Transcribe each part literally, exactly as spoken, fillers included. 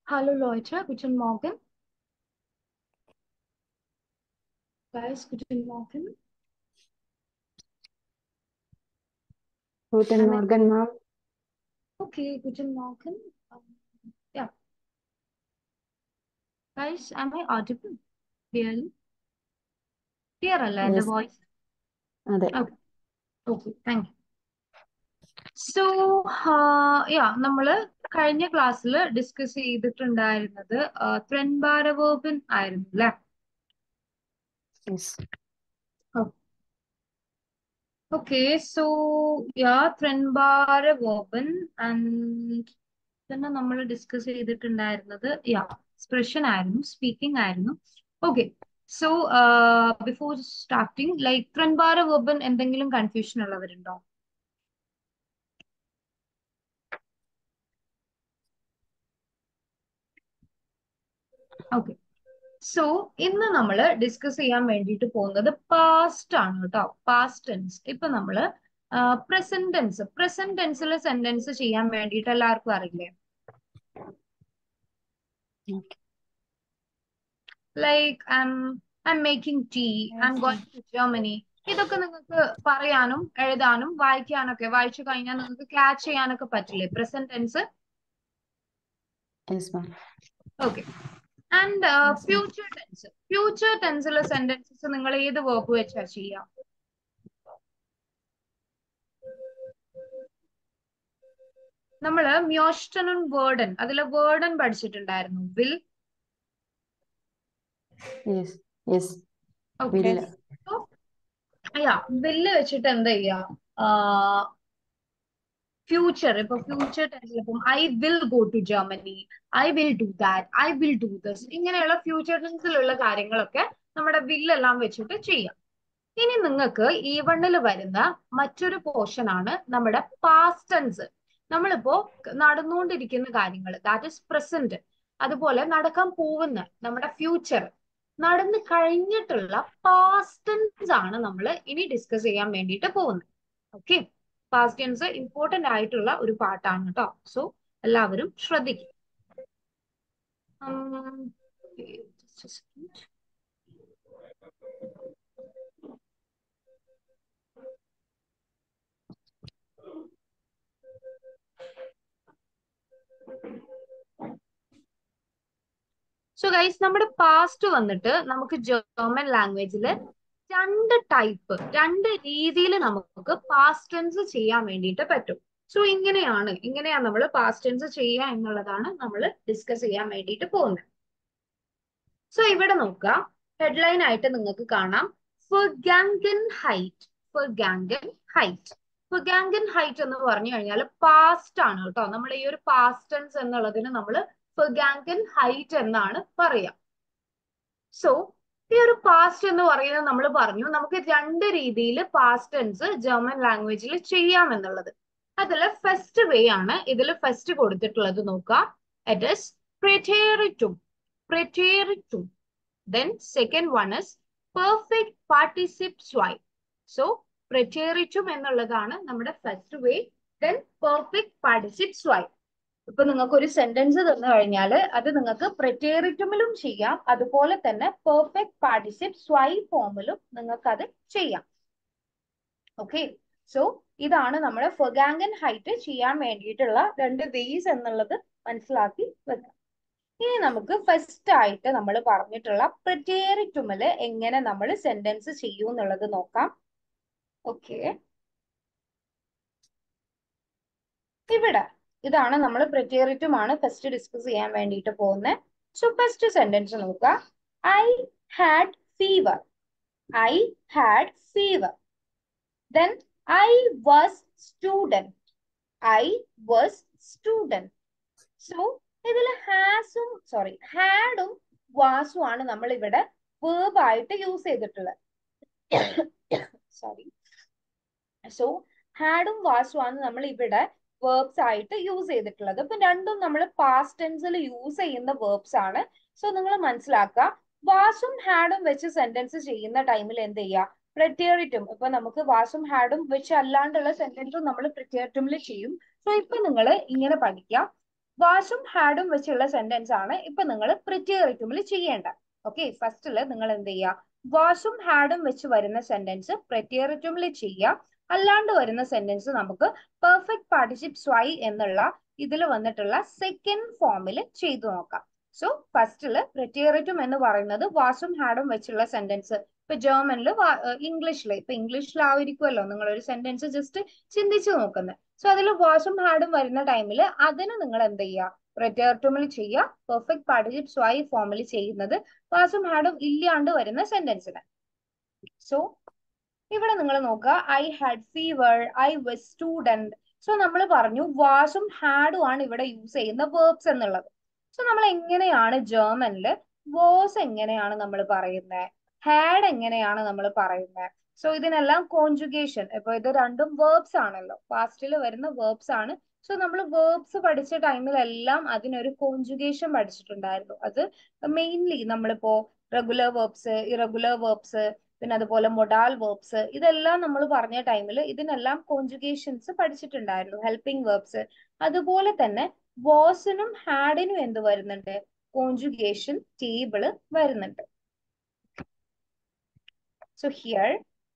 Hallo Leute, guten Morgen. Guys, guten Morgen. Guten Am I Morgen, ma'am. okay? Guten Morgen. Um, yeah, guys, am I audible? Clearly? Clear അല്ലേ എൻ്റെ Yes, voice? അതെ. Okay, okay, thank you. So, uh, yeah, നമ്മള് കഴിഞ്ഞ ക്ലാസ്സിൽ discuss ചെയ്തിട്ടുണ്ടായിരുന്നത് ത്രെൻബാരവേർബൻ ആയിരുന്നു അല്ലേ? Yes. Okay, so yeah, ത്രെൻബാരവേർബൻ and പിന്നെ നമ്മൾ ഡിസ്കസ് ചെയ്തിട്ടുണ്ടായിരുന്നത് യാ എക്സ്പ്രഷൻ ആയിരുന്നു, സ്പീക്കിംഗ് ആയിരുന്നു. Okay, so before starting like ത്രൻബാര വെർബൻ എന്തെങ്കിലും കൺഫ്യൂഷൻ ഉള്ളവരുണ്ടോ? ഓക്കെ, സോ ഇന്ന് നമ്മൾ ഡിസ്കസ് ചെയ്യാൻ വേണ്ടിയിട്ട് പോകുന്നത് പാസ്റ്റ് ആണ് കേട്ടോ. Past tense. ഇപ്പൊ നമ്മള് പ്രസന്റ് ടെൻസ് പ്രസന്റ് ടെൻസിൽ സെന്റൻസ് ചെയ്യാൻ വേണ്ടിയിട്ട് എല്ലാവർക്കും അറിയില്ലേ? Okay. Like I I M making tea, I M going to Germany. ഇതൊക്കെ നിങ്ങൾക്ക് പറയാനും എഴുതാനും വായിക്കാനൊക്കെ, വായിച്ചു കഴിഞ്ഞാൽ നിങ്ങൾക്ക് ക്യാച്ച് ചെയ്യാനൊക്കെ പറ്റില്ലേ present tense? Yes, ma'am. Okay, and future tense. Future ടെൻസിലെ സെന്റൻസസ് നിങ്ങൾ ഏത് വേർബ് വെച്ചാ ചെയ്യാം? നമ്മള് മ്യോസ്റ്റനും വേർഡൻ, അതിലെ വേർഡൻ പഠിച്ചിട്ടുണ്ടായിരുന്നു. Will. Yes. Yes. Okay, Will. യാ വില്ല് വെച്ചിട്ട് എന്താ ചെയ്യാ? ഫ്യൂച്ചർ. ഇപ്പൊ ഫ്യൂച്ചർ ടെൻസിൽ ഇപ്പം I will go to Germany, I will do that, I will do this, ഇങ്ങനെയുള്ള ഫ്യൂച്ചർ ടെൻസിലുള്ള കാര്യങ്ങളൊക്കെ നമ്മുടെ വില്ലെല്ലാം വെച്ചിട്ട് ചെയ്യാം. ഇനി നിങ്ങൾക്ക് ഈ വണ്ണിൽ വരുന്ന മറ്റൊരു പോർഷൻ ആണ് നമ്മുടെ പാസ്റ്റ് ടെൻസ്. നമ്മളിപ്പോ നടന്നുകൊണ്ടിരിക്കുന്ന കാര്യങ്ങൾ, ദാറ്റ് ഇസ് പ്രസന്റ്. അതുപോലെ നടക്കാൻ പോകുന്ന നമ്മുടെ ഫ്യൂച്ചർ, നടന്നു കഴിഞ്ഞിട്ടുള്ള പാസ്റ്റ് ടെൻസ് ആണ് നമ്മൾ ഇനി ഡിസ്കസ് ചെയ്യാൻ വേണ്ടിയിട്ട് പോകുന്നത്. ഓക്കെ, പാസ്റ്റ് ടെൻസ് ഇമ്പോർട്ടന്റ് ആയിട്ടുള്ള ഒരു പാർട്ടാണ് കേട്ടോ. സോ എല്ലാവരും ശ്രദ്ധിക്കും. Um, okay, just a second. So guys, നമ്മുടെ പാസ്റ്റ് വന്നിട്ട് നമുക്ക് ജർമ്മൻ ലാംഗ്വേജിൽ രണ്ട് ടൈപ്പ്, രണ്ട് രീതിയിൽ നമുക്ക് പാസ്റ്റ് ടെൻസ് ചെയ്യാൻ വേണ്ടിയിട്ട് പറ്റും. സോ ഇങ്ങനെയാണ് ഇങ്ങനെയാണ് നമ്മൾ പാസ്റ്റ് ടെൻസ് ചെയ്യുക എന്നുള്ളതാണ് നമ്മൾ ഡിസ്കസ് ചെയ്യാൻ വേണ്ടിയിട്ട് പോകുന്നത്. സോ ഇവിടെ നോക്കുക, ഹെഡ്ലൈൻ ആയിട്ട് നിങ്ങൾക്ക് കാണാം Vergangenheit. Vergangenheit. Vergangenheit എന്ന് പറഞ്ഞു കഴിഞ്ഞാൽ പാസ്റ്റ് ആണ് കേട്ടോ. നമ്മൾ ഈ ഒരു പാസ്റ്റ് ടെൻസ് എന്നുള്ളതിന് നമ്മൾ Vergangenheit എന്നാണ് പറയാ. സോ ഈ ഒരു പാസ്റ്റ് എന്ന് പറയുന്നത് നമ്മൾ പറഞ്ഞു നമുക്ക് രണ്ട് രീതിയിൽ പാസ്റ്റ് ടെൻസ് ജർമ്മൻ ലാംഗ്വേജിൽ ചെയ്യാം എന്നുള്ളത്. അതിൽ ഫസ്റ്റ് വേ ആണ് ഇതിൽ ഫസ്റ്റ് കൊടുത്തിട്ടുള്ളത്. നോക്കാം, it is preteritum. Preteritum. Then second one is perfect participe swipe. So preteritum എന്നുള്ളതാണ് നമ്മുടെ first way. Then perfect participe swipe. ഇപ്പൊ നിങ്ങൾക്ക് ഒരു സെന്റൻസ് തന്നു കഴിഞ്ഞാൽ അത് നിങ്ങൾക്ക് പ്രെറ്റേറിറ്റുമിലും ചെയ്യാം, അതുപോലെ തന്നെ പെർഫെക്റ്റ് പാർട്ടിസിപ്പ് സ്വൈപ്പ് ഫോമിലും നിങ്ങൾക്ക് അത് ചെയ്യാം. ഓക്കെ, സോ ഇതാണ് നമ്മുടെ Vergangenheit ചെയ്യാൻ വേണ്ടിയിട്ടുള്ള രണ്ട് വേസ് എന്നുള്ളത് മനസ്സിലാക്കി വെക്കാം. ഇനി നമുക്ക് ഫസ്റ്റ് ആയിട്ട് നമ്മൾ പറഞ്ഞിട്ടുള്ള പ്രെറ്റേറിറ്റുമില് എങ്ങനെ നമ്മൾ സെന്റൻസ് ചെയ്യൂ എന്നുള്ളത് നോക്കാം. ഓക്കെ, ഇവിടെ ഇതാണ് നമ്മൾ പ്രെറ്റേറിറ്റും ആണ് ഫസ്റ്റ് ഡിസ്കസ് ചെയ്യാൻ വേണ്ടിയിട്ട് പോകുന്നത്. സോ ഫസ്റ്റ് സെന്റൻസ് നോക്കുക, I had fever. I had fever. Then I was student. I was student. So ഇതിൽ ഹാസും സോറി ഹാഡും വാസും ആണ് നമ്മൾ ഇവിടെ വേർബ് ആയിട്ട് യൂസ് ചെയ്തിട്ടുള്ളത്. സോറി സോ ഹാഡും വാസും ആണ് നമ്മൾ ഇവിടെ വേർബ്സ് ആയിട്ട് യൂസ് ചെയ്തിട്ടുള്ളത്. അപ്പൊ രണ്ടും നമ്മൾ പാസ്റ്റ് ടെൻസിൽ യൂസ് ചെയ്യുന്ന വേർബ്സ് ആണ്. സോ നിങ്ങൾ മനസ്സിലാക്കുക, വാസും ഹാഡും വെച്ച് സെന്റൻസ് ചെയ്യുന്ന ടൈമിൽ എന്ത് ചെയ്യുക, പ്രെറ്റേറിറ്റും. ഇപ്പൊ നമുക്ക് വാസും ഹാഡും വെച്ച് അല്ലാണ്ടുള്ള സെന്റൻസും നമ്മൾ പ്രെറ്റേറിറ്റുമിൽ ചെയ്യും. സോ ഇപ്പൊ നിങ്ങൾ ഇങ്ങനെ പഠിക്കാം, വാഷും ഹാഡും വെച്ചുള്ള സെന്റൻസ് ആണ് ഇപ്പൊ നിങ്ങൾ പ്രിറ്റിയറിറ്റുമിൽ ചെയ്യേണ്ട. ഓക്കെ, ഫസ്റ്റില് നിങ്ങൾ എന്ത് ചെയ്യുക, വാഷും ഹാഡും വെച്ച് വരുന്ന സെന്റൻസ് പ്രിറ്റിയറിറ്റുമിൽ ചെയ്യുക. അല്ലാണ്ട് വരുന്ന സെന്റൻസ് നമുക്ക് പെർഫെക്റ്റ് പാർട്ടിസിപ്പ് സ്വൈ എന്നുള്ള ഇതിൽ വന്നിട്ടുള്ള സെക്കൻഡ് ഫോമിൽ ചെയ്തു നോക്കാം. സോ ഫസ്റ്റില് പ്രിറ്റിയറിറ്റും എന്ന് പറയുന്നത് വാഷും ഹാഡും വെച്ചുള്ള സെന്റൻസ്. ഇപ്പൊ ജർമ്മനില് ഇംഗ്ലീഷില് ഇപ്പൊ ഇംഗ്ലീഷിലായിരിക്കുമല്ലോ നിങ്ങൾ ഒരു സെന്റൻസ് ജസ്റ്റ് ചിന്തിച്ചു നോക്കുന്നത്. സോ അതിൽ വാഷും ഹാഡും വരുന്ന ടൈമിൽ അതിന് നിങ്ങൾ എന്ത് ചെയ്യുക, പ്രിറ്റിയറിറ്റുമിൽ ചെയ്യുക. പെർഫെക്റ്റ് പാർട്ടിസിപ്പ് സ്വൈ ഫോമിൽ ചെയ്യുന്നത് വാഷും ഹാഡും ഇല്ലാണ്ട് വരുന്ന സെന്റൻസിന്. സോ ഇവിടെ നിങ്ങൾ നോക്കുക, I had fever, I was student. So നമ്മൾ പറഞ്ഞു വാഷും ഹാഡും ആണ് ഇവിടെ യൂസ് ചെയ്യുന്ന വേർബ്സ് എന്നുള്ളത്. സോ നമ്മൾ എങ്ങനെയാണ് ജർമ്മനില് വാസ് എങ്ങനെയാണ് നമ്മൾ പറയുന്നത്, ഹാഡ് എങ്ങനെയാണ് നമ്മൾ പറയുന്നത്? സോ ഇതിനെല്ലാം കോൺജുഗേഷൻ, ഇപ്പൊ ഇത് രണ്ടും വേർബ്സ് ആണല്ലോ, പാസ്റ്റിൽ വരുന്ന വേർബ്സ് ആണ്. സോ നമ്മൾ വേർബ്സ് പഠിച്ച ടൈമിലെല്ലാം അതിനൊരു കോൺജുഗേഷൻ പഠിച്ചിട്ടുണ്ടായിരുന്നു. അത് മെയിൻലി നമ്മളിപ്പോ റെഗുലർ വേർബ്സ്, ഇറഗുലർ വേർബ്സ്, പിന്നെ അതുപോലെ മൊഡാൽ വേർബ്സ്, ഇതെല്ലാം നമ്മൾ പറഞ്ഞ ടൈമിൽ ഇതിനെല്ലാം കോൺജുഗേഷൻസ് പഠിച്ചിട്ടുണ്ടായിരുന്നു, ഹെൽപ്പിംഗ് വേർബ്സ്. അതുപോലെ തന്നെ വാസിനും ഹാഡിനും എന്ത് വരുന്നുണ്ട്, കോൺജുഗേഷൻ ടേബിള് വരുന്നുണ്ട്. സോ ഹിയർ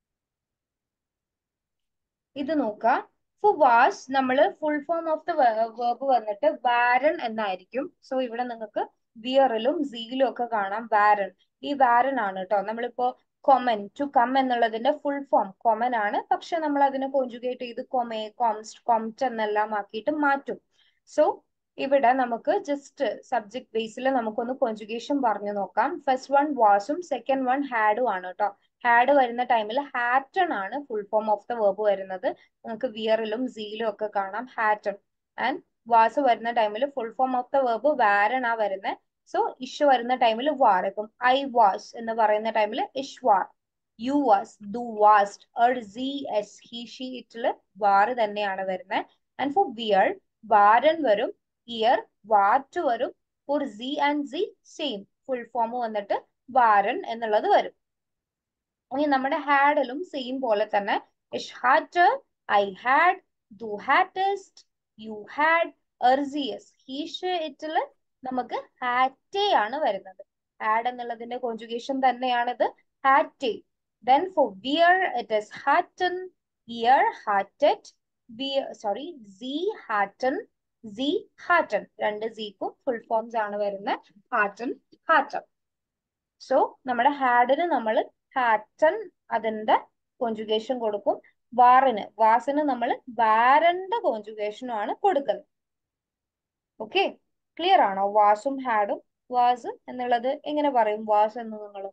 ഇത് നോക്കുക, ഫോർ വാസ് നമ്മൾ full form of the verb വന്നിട്ട് വാരൻ എന്നായിരിക്കും. സോ ഇവിടെ നിങ്ങൾക്ക് വിയറിലും സീലും ഒക്കെ കാണാം വാരൻ. ഈ വാരൻ ആണ് കേട്ടോ. നമ്മളിപ്പോ കൊമൻ, ടു കം എന്നുള്ളതിന്റെ ഫുൾ ഫോം കൊമൻ ആണ്, പക്ഷെ നമ്മൾ അതിനെ കോൺജുഗേറ്റ് ചെയ്ത് കൊമേ, കോംസ്റ്റ്, കോംറ്റ് എന്നെല്ലാം ആക്കിയിട്ട് മാറ്റും. സോ ഇവിടെ നമുക്ക് ജസ്റ്റ് സബ്ജക്ട് ബേസിൽ നമുക്കൊന്ന് കോൺജുഗേഷൻ പറഞ്ഞു നോക്കാം. ഫസ്റ്റ് വൺ വാസും സെക്കൻഡ് വൺ ഹാഡും ആണ് കേട്ടോ. ഹാഡ് വരുന്ന ടൈമിൽ ഹാറ്റൺ ആണ് full form of the verb വരുന്നത്. നമുക്ക് വിയറിലും സീലും ഒക്കെ കാണാം ഹാറ്റൺ. ആൻഡ് വാസ് വരുന്ന ടൈമിൽ full form of the verb വാരൺ ആ വരുന്നത്. സോ ഇഷ് വരുന്ന ടൈമിൽ വാർ. ഇപ്പം ഐ വാസ് എന്ന് പറയുന്ന ടൈമിൽ ഇഷ് വാർ. യു വാസ്, ദു വാസ്റ്റ്, എർ സി എസ്, ഹി ഷി ഇറ്റില് വാർ തന്നെയാണ് വരുന്നത്. ആൻഡ് ഫോർ വിയർ വാരൻ വരും, ഇയർ വാറ്റ് വരും. ഫോർ സി ആൻഡ് സി സെയിം ഫുൾ ഫോം വന്നിട്ട് വാരൻ എന്നുള്ളത് വരും. ഇനി നമ്മുടെ ഹാഡിലും സെയിം പോലെ തന്നെ ഇഷ് ഹാറ്റ്, ഐ ഹാഡ്, ദു ഹാറ്റസ്റ്റ്, യു ഹാഡ്, എർസിയസ്, ഹീഷ് ഇറ്റില് നമുക്ക് ഹാറ്റേ ആണ് വരുന്നത്. ഹാഡ് എന്നുള്ളതിന്റെ കോൺജുഗേഷൻ തന്നെയാണിത്, ഹാറ്റേ. ദെൻ ഫോർ വിയർ ഇറ്റ് ഇസ് ഹാറ്റൻ, ഇയർ ഹാറ്ററ്റ്, സോറി സി ഹാറ്റൻ, സി ഹാറ്റൻ. രണ്ട് സിക്കും ഫുൾ ഫോംസ് ആണ് വരുന്നത്, ഹാറ്റൻ, ഹാറ്റൻ. സോ നമ്മുടെ ഹാഡിന് നമ്മൾ ഹാറ്റൻ അതിന്റെ കോൺജുഗേഷൻ കൊടുക്കും. വാറിന്, വാസിന് നമ്മൾ വാരന്റെ കോൺജുഗേഷനും ആണ് കൊടുക്കുന്നത്. ഓക്കെ, ക്ലിയർ ആണോ? വാസും ഹാഡും, വാസ് എന്നുള്ളത് എങ്ങനെ പറയും വാസ് എന്ന് നിങ്ങൾ?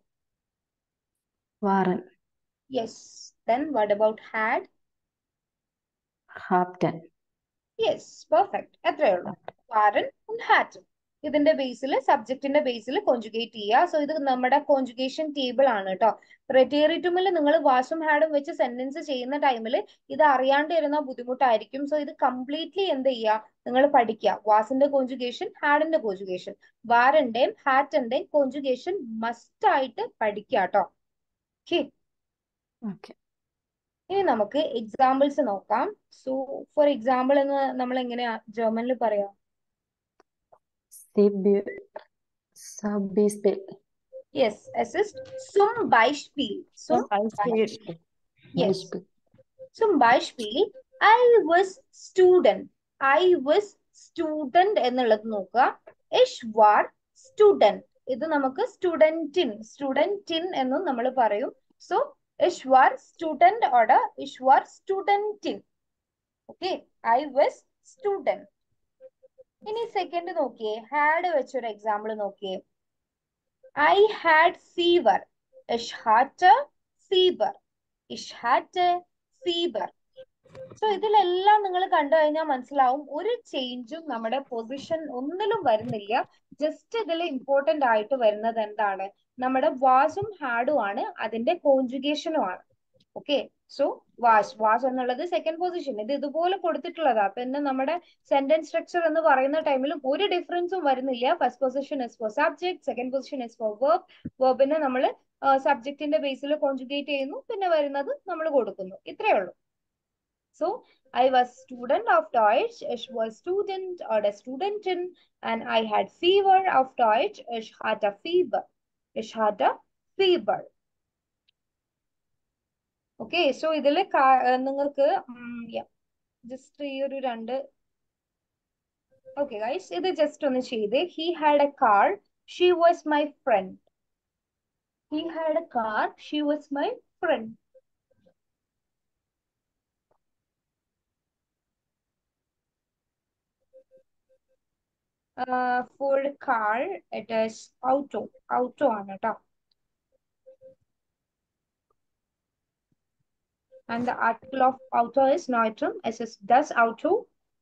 വാറൻ. Yes. Then what about had? ഹാപ്റ്റൻ. Yes, perfect. എത്രയേ ഉള്ളൂ, വാരൻ ഹാറ്റൻ. ഇതിന്റെ ബേസിൽ, സബ്ജക്റ്റിന്റെ ബേസിൽ കോൺജുഗേറ്റ് ചെയ്യുക. സോ ഇത് നമ്മുടെ കോൺജുഗേഷൻ ടേബിൾ ആണ് കേട്ടോ. പ്രിറ്റിയറിറ്റുമിൽ നിങ്ങൾ വാസും ഹാഡും വെച്ച് സെന്റൻസ് ചെയ്യുന്ന ടൈമിൽ ഇത് അറിയാണ്ട് വരുന്ന ബുദ്ധിമുട്ടായിരിക്കും. സോ ഇത് കംപ്ലീറ്റ്ലി എന്ത് ചെയ്യുക, നിങ്ങൾ പഠിക്കുക. വാസിന്റെ കോൺജുഗേഷൻ, ഹാഡിന്റെ കോൺജുഗേഷൻ, വാരന്റെയും ഹാറ്റന്റെയും കോൺജുഗേഷൻ മസ്റ്റ് ആയിട്ട് പഠിക്കുക കേട്ടോ. ഓക്കെ. ഇനി നമുക്ക് എക്സാമ്പിൾസ് നോക്കാം. സോ ഫോർ എക്സാമ്പിൾ എന്ന് നമ്മൾ എങ്ങനെയാ ജർമ്മനിൽ പറയാം? Yes, es ist zum Beispiel. Zum Beispiel. Yes. Zum Beispiel, I was student. I was student എന്നുള്ളത് നോക്കുക. Ich war student. ഇത് നമുക്ക് സ്റ്റുഡന്റിൻ, സ്റ്റുഡന്റിൻ എന്നും നമ്മൾ പറയും. So ich war student oder ich war studentin. Okay, I was student. ഇനി second നോക്കിയേ, had വെച്ചൊരു എക്സാമ്പിൾ നോക്കിയേ. I had fever. Ich hatte fever. Ich hatte fever. So ഇതിലെല്ലാം നിങ്ങൾ കണ്ടു കഴിഞ്ഞാൽ മനസ്സിലാവും ഒരു ചേഞ്ചും നമ്മുടെ പൊസിഷൻ ഒന്നിലും വരുന്നില്ല. ജസ്റ്റ് ഇതിൽ ഇമ്പോർട്ടന്റ് ആയിട്ട് വരുന്നത് എന്താണ്, നമ്മുടെ വാസും ഹാഡും ആണ്, അതിന്റെ കോൺജുഗേഷനും ആണ്. ഓക്കെ, സോ വാസ്, വാസ് എന്നുള്ളത് സെക്കൻഡ് പൊസിഷൻ. ഇത് ഇതുപോലെ കൊടുത്തിട്ടുള്ളതാ. പിന്നെ നമ്മുടെ സെന്റൻസ് സ്ട്രക്ചർ എന്ന് പറയുന്ന ടൈമിലും ഒരു ഡിഫറൻസും വരുന്നില്ല. First position is for subject, second position is for verb. വേർബിനെ നമ്മൾ സബ്ജക്റ്റിന്റെ ബേസിൽ കോൺജുഗേറ്റ് ചെയ്യുന്നു, പിന്നെ വരുന്നത് നമ്മൾ കൊടുക്കുന്നു. ഇത്രയേ ഉള്ളൂ. So I was student of Deutsch, ich was student oder Studentin, and I had fever of Deutsch, ich hatte fever. Ich hatte fever. Okay, so ഇതിൽ നിങ്ങൾക്ക് ജസ്റ്റ് ഈ ഒരു രണ്ട് ഓക്കെ ഗൈസ് ഇത് ജസ്റ്റ് ഒന്ന് ചെയ്ത് he had a car, she was my friend. He had a car, she was my friend. Uh, for car, it is auto. Auto ആണ് ട്ടോ. And the article of auto is neutrum. Es ist das Auto.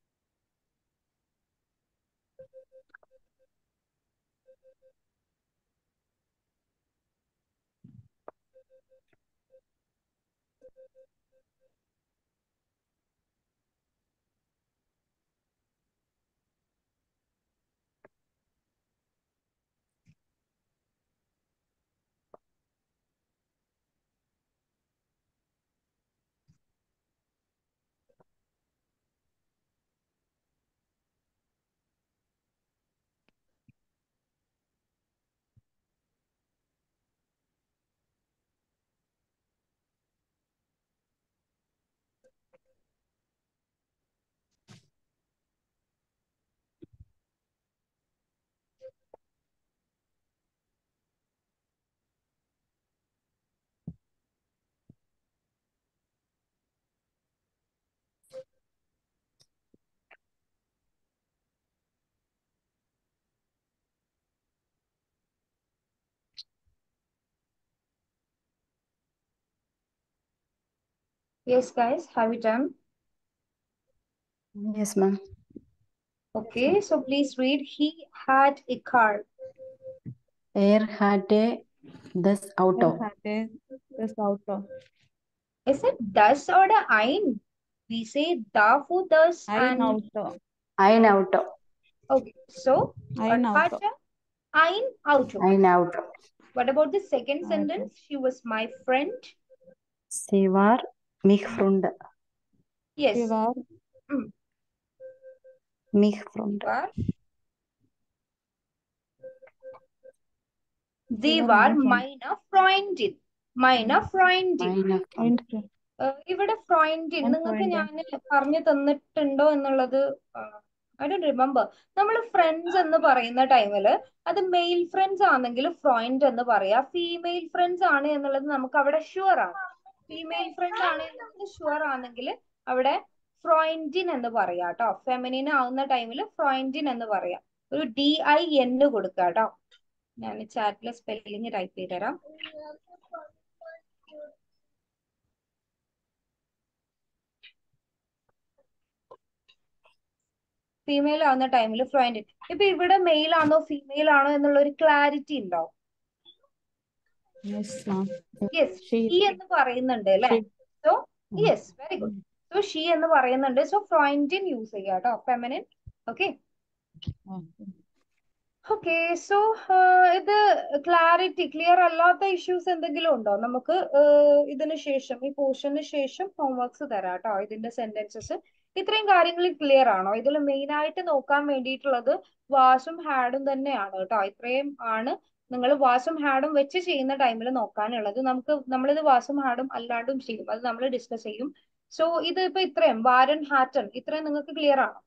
Yes, guys, have you done? Yes, ma'am. Okay, so please read. He had a car. Er hatte das Auto. Er hatte das Auto. Is it das or the ein? We say da for das Ein and Auto. Ein Auto. okay. So Ein er Auto. hatte ein Auto. Ein Auto. What about the second Auto. sentence? She was my friend. Sie war mich Freund. Yes. Sie war Mm. Mich Freund. War. Sie Sie war war mein Freund. meine Freundin. Meine Freundin. Meine Ein Freund. Freund. ഏഹ് ഇവിടെ ഫ്രോയിൻറ്റിൻ Ein നിങ്ങൾക്ക് Freund. ഞാൻ പറഞ്ഞു തന്നിട്ടുണ്ടോ എന്നുള്ളത് I don't remember. നമ്മൾ friends എന്ന് പറയുന്ന ടൈമില് അത് മെയിൽ ഫ്രണ്ട്സ് ആണെങ്കിൽ ഫ്രോയിൻറ്റ് എന്ന് പറയാ, ഫീമെയിൽ ഫ്രണ്ട്സ് ആണ് എന്നുള്ളത് നമുക്ക് അവിടെ ഷുവർ ആണ്. ഫീമെയിൽ ഫ്രണ്ട്സ് ആണ് എന്നുള്ളത് ഷുവർ ആണെങ്കിൽ അവിടെ ഫ്രോയിൻറ്റിൻ എന്ന് പറയാ കേട്ടോ. ഫെമിനിൻ ആവുന്ന ടൈമിൽ ഫ്രോയിൻറ്റിൻ എന്ന് പറയാം. ഒരു ഡി ഐ എൻ കൊടുക്കുക കേട്ടോ. ഞാൻ ചാറ്റിലെ സ്പെല്ലിങ് ടൈപ്പ് ചെയ്ത് തരാം. ഫീമെയിൽ ആവുന്ന ടൈമിൽ ഫ്രോയിൻറ്റിൻ. ഇപ്പൊ ഇവിടെ മെയിൽ ആണോ ഫീമെയിൽ ആണോ എന്നുള്ള ഒരു ക്ലാരിറ്റി ഉണ്ടോ? Yes, ma'am. Yes, She. She എന്ന് പറയുന്നുണ്ട് അല്ലെ? She. So yes, very good. So she എന്ന് പറയുന്നുണ്ട്. സോ ഫ്രോയിൻറ്റിൻ യൂസ് ചെയ്യുക കേട്ടോ, ഫെമിനിൻ. ഓക്കെ ഓക്കെ സോ ഇത് ക്ലാരിറ്റി ക്ലിയർ അല്ലാത്ത ഇഷ്യൂസ് എന്തെങ്കിലും ഉണ്ടോ? നമുക്ക് ഇതിന് ശേഷം ഈ പോർഷന് ശേഷം ഹോംവർക്സ് തരാം കേട്ടോ. ഇതിന്റെ സെന്റൻസസ് ഇത്രയും കാര്യങ്ങൾ ക്ലിയർ ആണോ? ഇതിൽ മെയിൻ ആയിട്ട് നോക്കാൻ വേണ്ടിയിട്ടുള്ളത് വാസും ഹാഡും തന്നെയാണ് കേട്ടോ. ഇത്രയും ആണ് നിങ്ങൾ വാസും ഹാഡും വെച്ച് ചെയ്യുന്ന ടൈമിൽ നോക്കാനുള്ളത്. നമുക്ക് നമ്മളിത് വാസും ഹാഡും അല്ലാണ്ടും ചെയ്യും, അത് നമ്മൾ ഡിസ്കസ് ചെയ്യും. സോ ഇത് ഇപ്പൊ ഇത്രയും വാരൻ ഹാറ്റൺ ഇത്രയും നിങ്ങൾക്ക് ക്ലിയർ ആണോ?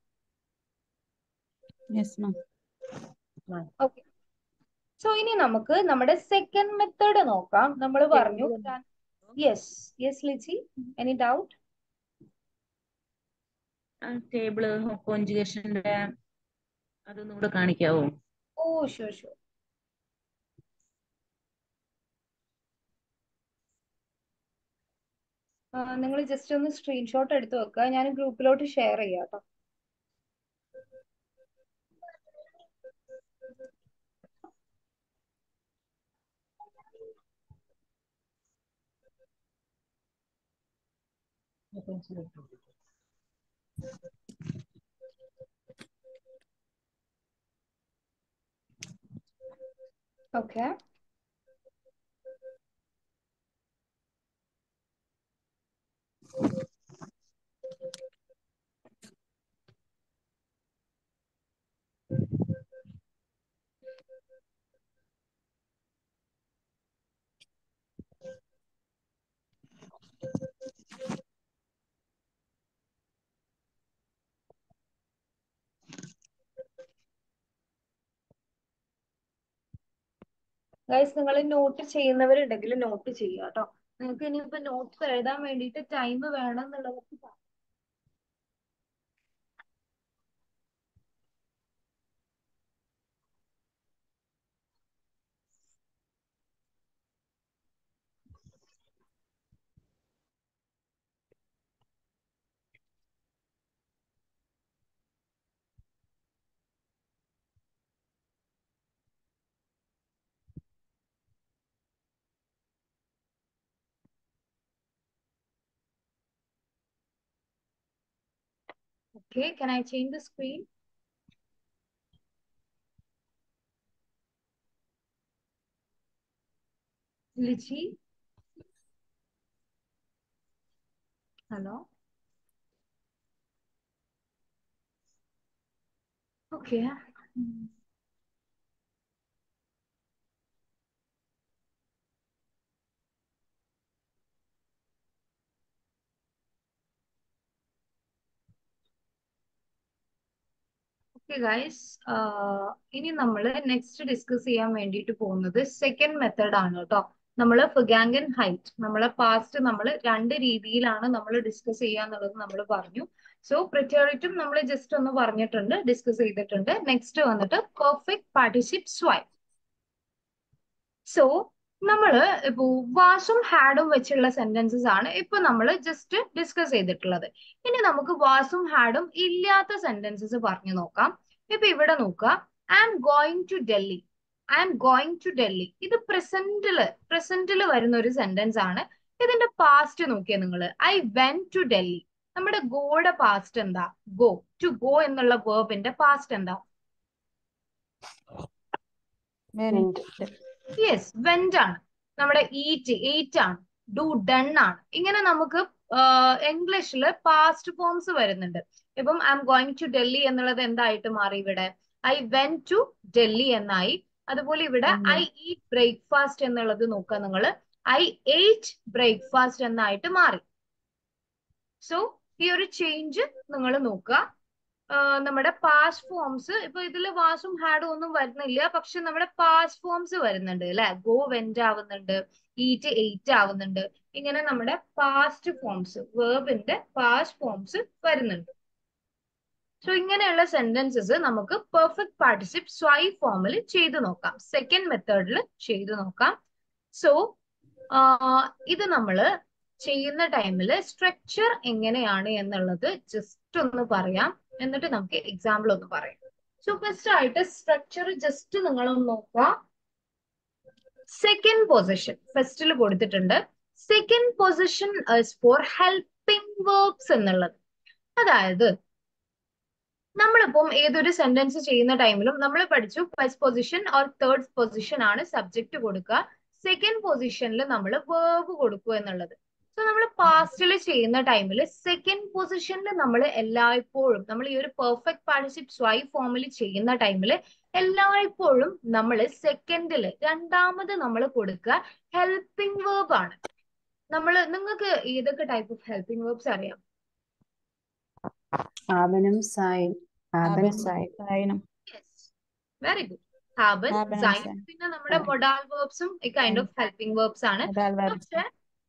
Yes, ma'am. ഓക്കെ സോ ഇനി നമുക്ക് നമ്മുടെ സെക്കൻഡ് മെത്തേഡ് നോക്കാം. നമ്മൾ പറഞ്ഞു യെസ് യെസ് ലിച്ചി, എനി ഡൗട്ട്? ടേബിള് കോൺജുഗേഷന്റെ അതൊന്നും കൂടെ കാണിക്കാവോ? Oh sure sure. നിങ്ങൾ ജസ്റ്റ് ഒന്ന് സ്ക്രീൻഷോട്ട് എടുത്ത് വെക്കുക, ഞാൻ ഗ്രൂപ്പിലോട്ട് ഷെയർ ചെയ്യാം കേട്ടോ. ഓക്കെ ഗൈസ് നിങ്ങൾ നോട്ട് ചെയ്യുന്നവരുണ്ടെങ്കിൽ നോട്ട് ചെയ്യുക കേട്ടോ. നിങ്ങൾക്ക് ഇനിയിപ്പോ നോട്ട്സ് എഴുതാൻ വേണ്ടിയിട്ട് ടൈം വേണം എന്നുള്ളവർക്ക് പറയാം. Okay, can I change the screen? Lichi? Hello? Okay. Hmm. Okay, guys. Uh, ഇനി നമ്മൾ നെക്സ്റ്റ് ഡിസ്കസ് ചെയ്യാൻ വേണ്ടിയിട്ട് പോകുന്നത് സെക്കൻഡ് മെത്തേഡ് ആണ് കേട്ടോ. നമ്മൾ ഫിഗാങ്കൻ ഹൈറ്റ് നമ്മളെ പാസ്റ്റ് നമ്മൾ രണ്ട് രീതിയിലാണ് നമ്മൾ ഡിസ്കസ് ചെയ്യാന്നുള്ളത് നമ്മൾ പറഞ്ഞു. സോ പ്രിറ്റേറിറ്റും നമ്മൾ ജസ്റ്റ് ഒന്ന് പറഞ്ഞിട്ടുണ്ട്, ഡിസ്കസ് ചെയ്തിട്ടുണ്ട്. നെക്സ്റ്റ് വന്നിട്ട് പെർഫെക്റ്റ് പാർട്ടിസിപ്പ് സ്വൈപ്പ്. സോ നമ്മള് ഇപ്പോ വാസും ഹാഡും വെച്ചുള്ള സെന്റൻസസ് ആണ് ഇപ്പൊ നമ്മൾ ജസ്റ്റ് ഡിസ്കസ് ചെയ്തിട്ടുള്ളത്. ഇനി നമുക്ക് വാസും ഹാഡും ഇല്ലാത്ത സെന്റൻസസ് പറഞ്ഞു നോക്കാം. ഇപ്പൊ ഇവിടെ നോക്കുക, I am going to Delhi. I am going to Delhi. ഇത് പ്രസന്റില് പ്രസന്റില് വരുന്ന ഒരു സെന്റൻസ് ആണ്. ഇതിന്റെ പാസ്റ്റ് നോക്കിയാൽ നിങ്ങൾ ഐ വെന്റ് ടു ഡൽഹി. നമ്മുടെ ഗോയുടെ പാസ്റ്റ് എന്താ? ഗോ. ടു ഗോ എന്നുള്ള വേർബിന്റെ പാസ്റ്റ് എന്താ? Went. യെസ്, വെന്റ് ആണ്. നമ്മുടെ ഈറ്റ് എയ്റ്റ് ആണ്. ഡു ഡൺ ആണ്. ഇങ്ങനെ നമുക്ക് ഇംഗ്ലീഷിൽ പാസ്റ്റ് ഫോംസ് വരുന്നുണ്ട്. ഇപ്പം I M going to Delhi എന്നുള്ളത് എന്തായിട്ട് മാറി? ഇവിടെ ഐ വെന്റ് ടു ഡൽഹി എന്നായി. അതുപോലെ ഇവിടെ ഐ ഈറ്റ് ബ്രേക്ക്ഫാസ്റ്റ് എന്നുള്ളത് നോക്കുക നിങ്ങൾ, ഐ എയ്റ്റ് ബ്രേക്ക്ഫാസ്റ്റ് എന്നായിട്ട് മാറി. സോ ഈ ഒരു ചേഞ്ച് നിങ്ങൾ നോക്കുക. നമ്മുടെ പാസ്റ്റ് ഫോംസ് ഇപ്പൊ ഇതിൽ വാസും ഹാഡും ഒന്നും വരുന്നില്ല, പക്ഷെ നമ്മുടെ പാസ്റ്റ് ഫോംസ് വരുന്നുണ്ട് അല്ലെ. ഗോ വെന്റ് ആവുന്നുണ്ട്, ഈറ്റ് എയ്റ്റ് ആവുന്നുണ്ട്. ഇങ്ങനെ നമ്മുടെ പാസ്റ്റ് ഫോംസ്, വേർബിന്റെ പാസ്റ്റ് ഫോംസ് വരുന്നുണ്ട്. സോ ഇങ്ങനെയുള്ള സെന്റൻസസ് നമുക്ക് പെർഫെക്റ്റ് പാർട്ടിസിപ്പ് സ്വൈ ഫോമിൽ ചെയ്തു നോക്കാം, സെക്കൻഡ് മെത്തേഡിൽ ചെയ്തു നോക്കാം. സോ ഇത് നമ്മള് ചെയ്യുന്ന ടൈമിൽ സ്ട്രക്ചർ എങ്ങനെയാണ് എന്നുള്ളത് ജസ്റ്റ് ഒന്ന് പറയാം, എന്നിട്ട് നമുക്ക് എക്സാമ്പിൾ ഒന്ന് പറയാം. സോ ഫസ്റ്റ് ആയിട്ട് സ്ട്രക്ചർ ജസ്റ്റ് നിങ്ങളൊന്ന് നോക്കുക. സെക്കൻഡ് പൊസിഷൻ ഫസ്റ്റിൽ കൊടുത്തിട്ടുണ്ട്. Second position for helping verbs എന്നുള്ളത്. അതായത് നമ്മളിപ്പം ഏതൊരു സെന്റൻസ് ചെയ്യുന്ന ടൈമിലും നമ്മൾ പഠിച്ചു first position or third position ആണ് സബ്ജക്ട് കൊടുക്കുക, സെക്കൻഡ് പൊസിഷനിൽ നമ്മൾ വേർബ് കൊടുക്കുക എന്നുള്ളത്. സോ നമ്മൾ പാസ്റ്റിൽ ചെയ്യുന്ന ടൈമിൽ സെക്കൻഡ് പൊസിഷനിൽ നമ്മൾ എല്ലായ്പ്പോഴും നമ്മൾ ഈ ഒരു പെർഫെക്റ്റ് പാർട്ടിസിപ്പ് സ്വൈ ഫോമിൽ ചെയ്യുന്ന ടൈമിൽ എല്ലായ്പ്പോഴും നമ്മൾ സെക്കൻഡിൽ രണ്ടാമത് നമ്മൾ കൊടുക്കുക ഹെൽപ്പിംഗ് വേർബ് ആണ്. നമ്മൾ നിങ്ങൾക്ക് ഏതൊക്കെ ടൈപ്പ് ഓഫ് ഹെൽപ്പിംഗ് വേർബ്സ് അറിയാം? ആവനം സൈൻ ആവൻ സൈൻ Sainam. Very good. ഹാബൻ, Haben, സൈൻ, sein. പിന്നെ നമ്മുടെ മൊഡാൽ വേർബ്സും ഈ കൈൻഡ് ഓഫ് ഹെൽപ്പിംഗ് വേർബ്സ് ആണ്. Modal verbs. പക്ഷേ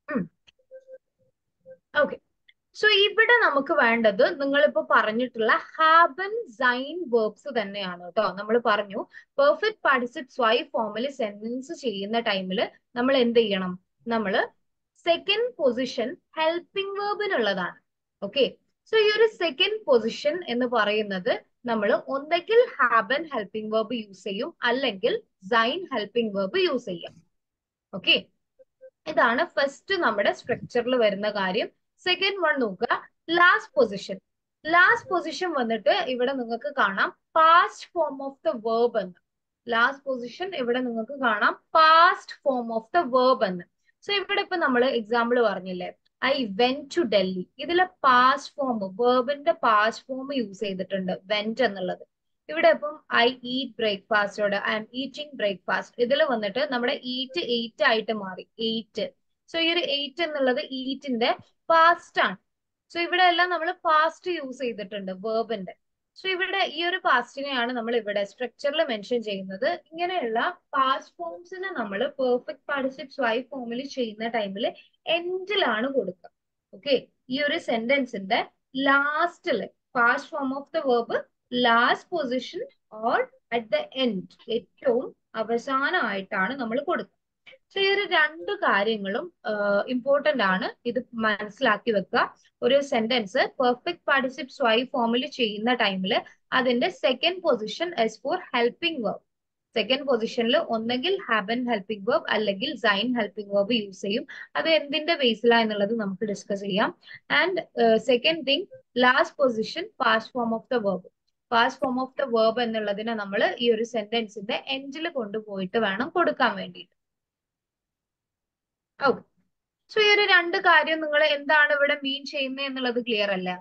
ഓക്കെ, സോ ഇവിടെ നമുക്ക് വേണ്ടത് നിങ്ങളിപ്പോ പറഞ്ഞിട്ടുള്ള ഹാബൻ സൈൻ വേർബ്സ് തന്നെയാണ് കേട്ടോ. നമ്മൾ പറഞ്ഞു പെർഫെക്റ്റ് പാർട്ടിസിപ്പ് സ്വൈ ഫോമിൽ സെന്റൻസ് ചെയ്യുന്ന ടൈമിൽ നമ്മൾ എന്ത് ചെയ്യണം? നമ്മൾ സെക്കൻഡ് പൊസിഷൻ ഹെൽപ്പിംഗ് വേർബിനുള്ളതാണ്. ഓക്കെ, സോ ഈ ഒരു സെക്കൻഡ് പൊസിഷൻ എന്ന് പറയുന്നത് നമ്മൾ ഒന്നെങ്കിൽ ഹാബൻ ഹെൽപ്പിംഗ് വേർബ് യൂസ് ചെയ്യും, അല്ലെങ്കിൽ സൈൻ ഹെൽപ്പിംഗ് വേർബ് യൂസ് ചെയ്യാം. ഓക്കെ, ഇതാണ് ഫസ്റ്റ് നമ്മുടെ സ്ട്രക്ചറിൽ വരുന്ന കാര്യം. സെക്കൻഡ് വൺ നോക്കുക, ലാസ്റ്റ് പൊസിഷൻ. ലാസ്റ്റ് പൊസിഷൻ വന്നിട്ട് ഇവിടെ നിങ്ങൾക്ക് കാണാം past form of the verb എന്ന്. ലാസ്റ്റ് പൊസിഷൻ ഇവിടെ നിങ്ങൾക്ക് കാണാം past form of the verb എന്ന്. സോ ഇവിടെ ഇപ്പൊ നമ്മൾ എക്സാമ്പിൾ പറഞ്ഞില്ലേ, ഐ വെന്റ് ടു ഡൽഹി. ഇതിലെ പാസ്റ്റ് ഫോം, വേർബിന്റെ പാസ്റ്റ് ഫോം യൂസ് ചെയ്തിട്ടുണ്ട് വെന്റ് എന്നുള്ളത്. ഇവിടെ ഇപ്പം ഐ ഈറ്റ് ബ്രേക്ക്ഫാസ്റ്റോട് ഐ എം ഈറ്റിംഗ് ബ്രേക്ക്ഫാസ്റ്റ്, ഇതിൽ വന്നിട്ട് നമ്മുടെ ഈറ്റ് എയ്റ്റ് ആയിട്ട് മാറി, എയ്റ്റ്. സോ ഈ ഒരു എയ്റ്റ് എന്നുള്ളത് ഈറ്റിന്റെ പാസ്റ്റ് ആണ്. സോ ഇവിടെ എല്ലാം നമ്മൾ പാസ്റ്റ് യൂസ് ചെയ്തിട്ടുണ്ട് വേർബിന്റെ. സോ ഇവിടെ ഈ ഒരു പാസ്റ്റിനെയാണ് നമ്മൾ ഇവിടെ സ്ട്രക്ചറിൽ മെൻഷൻ ചെയ്യുന്നത്. ഇങ്ങനെയുള്ള പാസ്റ്റ് ഫോംസിനെ നമ്മൾ പെർഫെക്റ്റ് പാർട്ടിസിപ്സ് വൈ ഫോമിൽ ചെയ്യുന്ന ടൈമിൽ എൻഡിലാണ് കൊടുക്കുക. ഓക്കെ, ഈ ഒരു സെന്റൻസിന്റെ ലാസ്റ്റില് past form of the verb last position or at the end, ഏറ്റവും അവസാനമായിട്ടാണ് നമ്മൾ കൊടുക്കുക. സോ ഈ ഒരു രണ്ട് കാര്യങ്ങളും ഇമ്പോർട്ടന്റ് ആണ്, ഇത് മനസ്സിലാക്കി വെക്കുക. ഒരു സെന്റൻസ് പെർഫെക്റ്റ് പാർട്ടിസിപ്സ് വൈ ഫോമിൽ ചെയ്യുന്ന ടൈമിൽ അതിന്റെ second position is for helping verb. Second പൊസിഷനിൽ ഒന്നെങ്കിൽ ഹാബൻ ഹെൽപ്പിംഗ് വെർബ് അല്ലെങ്കിൽ സൈൻ ഹെൽപ്പിംഗ് വെർബ് യൂസ് ചെയ്യും. അത് എന്തിന്റെ ബേസിലാ എന്നുള്ളത് നമുക്ക് ഡിസ്കസ് ചെയ്യാം. And second thing, last position past form of the verb. Past form of the verb എന്നുള്ളതിനെ നമ്മൾ ഈ ഒരു സെന്റൻസിന്റെ എൻഡിൽ കൊണ്ടുപോയിട്ട് വേണം കൊടുക്കാൻ വേണ്ടിയിട്ട്. ഓക്കെ, സോ ഈ ഒരു രണ്ട് കാര്യം നിങ്ങൾ എന്താണ് ഇവിടെ മീൻ ചെയ്യുന്നത് എന്നുള്ളത് ക്ലിയർ അല്ലേ?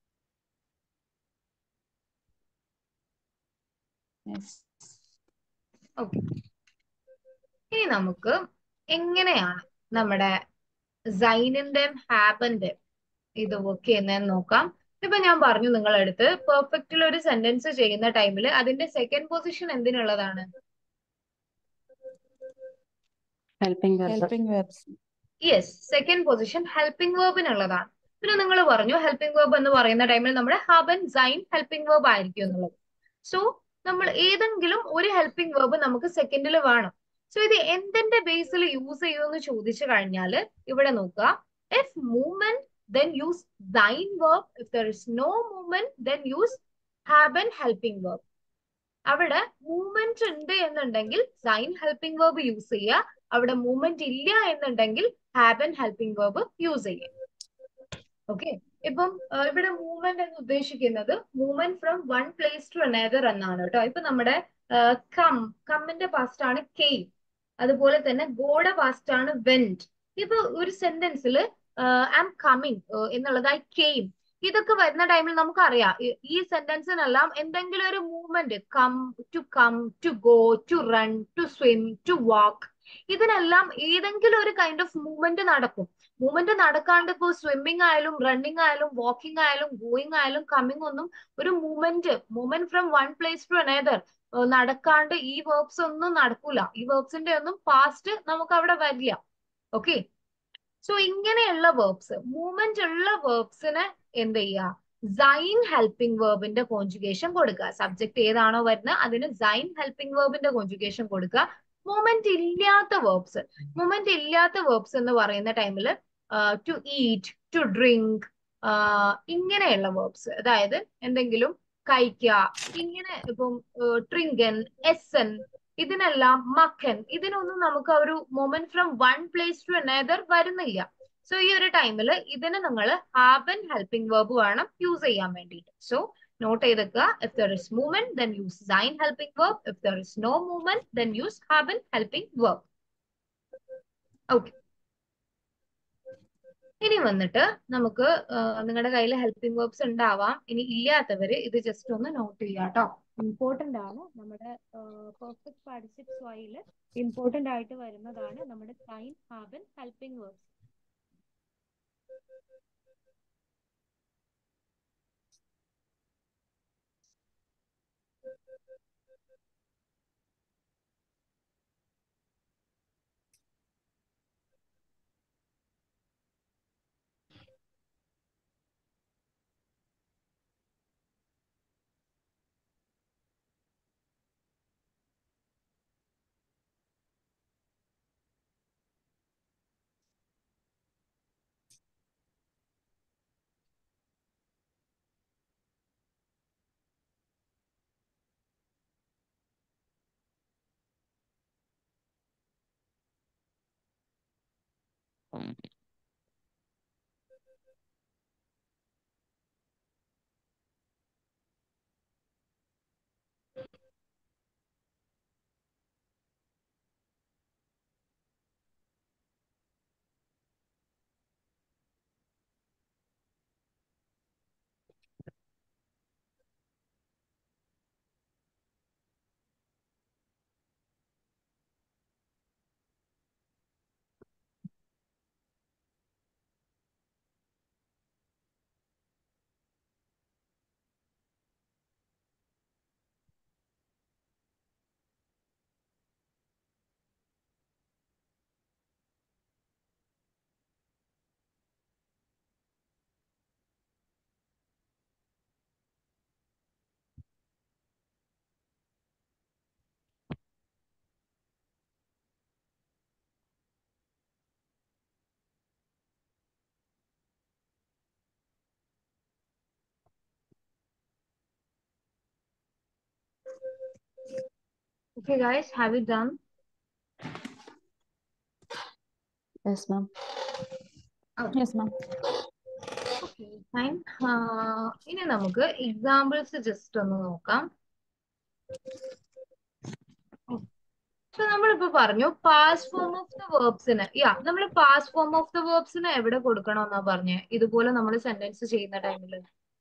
ഓക്കെ, ഇനി നമുക്ക് എങ്ങനെയാണ് നമ്മുടെ സൈനിന്റെയും ഹാബന്റെയും ഇത് വർക്ക് ചെയ്യുന്നതെന്ന് നോക്കാം. ഇപ്പൊ ഞാൻ പറഞ്ഞു നിങ്ങളുടെ അടുത്ത് പെർഫെക്റ്റിൽ ഒരു സെന്റൻസ് ചെയ്യുന്ന ടൈമിൽ അതിന്റെ സെക്കൻഡ് പൊസിഷൻ എന്തിനുള്ളതാണ്? helping verb. Helping verbs. Yes, second position helping വേർബിനുള്ളതാണ്. പിന്നെ നിങ്ങൾ പറഞ്ഞു ഹെൽപ്പിംഗ് വേർബ് എന്ന് പറയുന്ന ടൈമിൽ നമ്മുടെ ഹബൻ സൈൻ ഹെൽപ്പിംഗ് വേർബ് ആയിരിക്കും എന്നുള്ളത്. സോ നമ്മൾ ഏതെങ്കിലും ഒരു ഹെൽപ്പിംഗ് വേർബ് നമുക്ക് സെക്കൻഡിൽ വേണം. സോ ഇത് എന്തിന്റെ ബേസിൽ യൂസ് ചെയ്യുമെന്ന് ചോദിച്ചു കഴിഞ്ഞാൽ ഇവിടെ നോക്കുക. If movement then use sign verb. If there is no movement then use have an helping verb. അവിടെ മൂവ്മെന്റ് ഉണ്ട് എന്നുണ്ടെങ്കിൽ സൈൻ ഹെൽപ്പിംഗ് വേർബ് യൂസ് ചെയ്യുക. അവിടെ മൂവ്മെന്റ് ഇല്ല എന്നുണ്ടെങ്കിൽ have an helping verb use ചെയ്യുക. ഓക്കെ, ഇപ്പം ഇവിടെ മൂവ്മെന്റ് എന്ന് ഉദ്ദേശിക്കുന്നത് movement from one place to another എന്നാണ് കേട്ടോ. ഇപ്പൊ നമ്മുടെ കം, കമ്മിന്റെ പാസ്റ്റ് ആണ് കെയിം. അതുപോലെ തന്നെ ഗോയുടെ പാസ്റ്റ് ആണ് വെന്റ്. ഇപ്പൊ ഒരു സെന്റൻസിൽ ഐ ആം കമ്മിങ് എന്നുള്ളത് ഐ കെയിം, ഇതൊക്കെ വരുന്ന ടൈമിൽ നമുക്കറിയാം ഈ സെന്റൻസിനെല്ലാം എന്തെങ്കിലും ഒരു movement, come, to come, to go, to run, to swim, to walk, ഇതിനെല്ലാം ഏതെങ്കിലും ഒരു കൈൻഡ് ഓഫ് മൂവ്മെന്റ് നടക്കും. മൂവ്മെന്റ് നടക്കാണ്ട് ഇപ്പോൾ സ്വിമ്മിങ് ആയാലും റണ്ണിങ് ആയാലും വാക്കിംഗ് ആയാലും ഗോയിങ് ആയാലും കമ്മിങ് ഒന്നും ഒരു movement, movement from one place to another നടക്കാണ്ട് ഈ വേർബ്സ് ഒന്നും നടക്കൂല. ഈ വേർബ്സിന്റെ ഒന്നും പാസ്റ്റ് നമുക്ക് അവിടെ വരില്ല. ഓക്കെ, സോ ഇങ്ങനെയുള്ള വേർബ്സ്, മൂവ്മെന്റ് ഉള്ള വേർബ്സിന് എന്ത് ചെയ്യുക? സൈൻ ഹെൽപ്പിംഗ് വേർബിന്റെ കോൺജുഗേഷൻ കൊടുക്കുക. സബ്ജക്ട് ഏതാണോ വരുന്നത് അതിന് സൈൻ ഹെൽപ്പിംഗ് വേർബിന്റെ കോൺജുഗേഷൻ കൊടുക്കുക. മൂവ്മെന്റ് ഇല്ലാത്ത വേർബ്സ്, മൂവ്മെന്റ് ഇല്ലാത്ത വേർബ്സ് എന്ന് പറയുന്ന ടൈമിൽ ടു ഈറ്റ്, ടു ഡ്രിങ്ക്, ഇങ്ങനെയുള്ള വേർബ്സ്, അതായത് എന്തെങ്കിലും കഴിക്കുക, ഇങ്ങനെ ഇപ്പം ട്രിങ്കൻ, എസൻ, ഇതിനെല്ലാം മക്കൻ, ഇതിനൊന്നും നമുക്ക് ഒരു moment from one place to another വരുന്നില്ല. സോ ഈ ഒരു ടൈമിൽ ഇതിന് നിങ്ങൾ ഹാവ് ആൻ ഹെൽപ്പിംഗ് വേർബ് വേണം യൂസ് ചെയ്യാൻ വേണ്ടിയിട്ട്. സോ നോട്ട് ചെയ്തേക്കുക. If there is movement then use sign helping verb. If there is no movement then use have an helping verb. Okay, ഇനി വന്നിട്ട് നമുക്ക് നിങ്ങളുടെ കയ്യിൽ ഹെൽപ്പിംഗ് വേർബ്സ് ഉണ്ടാവാം. ഇനി ഇല്ലാത്തവര് ഇത് ജസ്റ്റ് ഒന്ന് നോട്ട് ചെയ്യാം കേട്ടോ. ഇമ്പോർട്ടന്റ് ആണ്. നമ്മുടെ പെർഫെക്റ്റ് പാർട്ടിസിപ്സ് വൈയിൽ ഇമ്പോർട്ടന്റ് ആയിട്ട് വരുന്നതാണ് നമ്മുടെ സൈൻ, have an helping verbs. Okay, guys, have you done? Yes, ma'am. Okay, Yes, ma'am. okay, fine. Uh, ഇനി നമുക്ക് എക്സാമ്പിൾസ് ജസ്റ്റ് ഒന്ന് നോക്കാം. സോ നമ്മളിപ്പോ പറഞ്ഞു പാസ്റ്റ് ഫോം ഓഫ് ദ വേർബ്സിന് യാ നമ്മൾ പാസ്റ്റ് ഫോം ഓഫ് ദ വേർബ്സിന് എവിടെ കൊടുക്കണമെന്നാ പറഞ്ഞേ ഇതുപോലെ നമ്മൾ സെന്റൻസ് ചെയ്യുന്ന ടൈമിൽ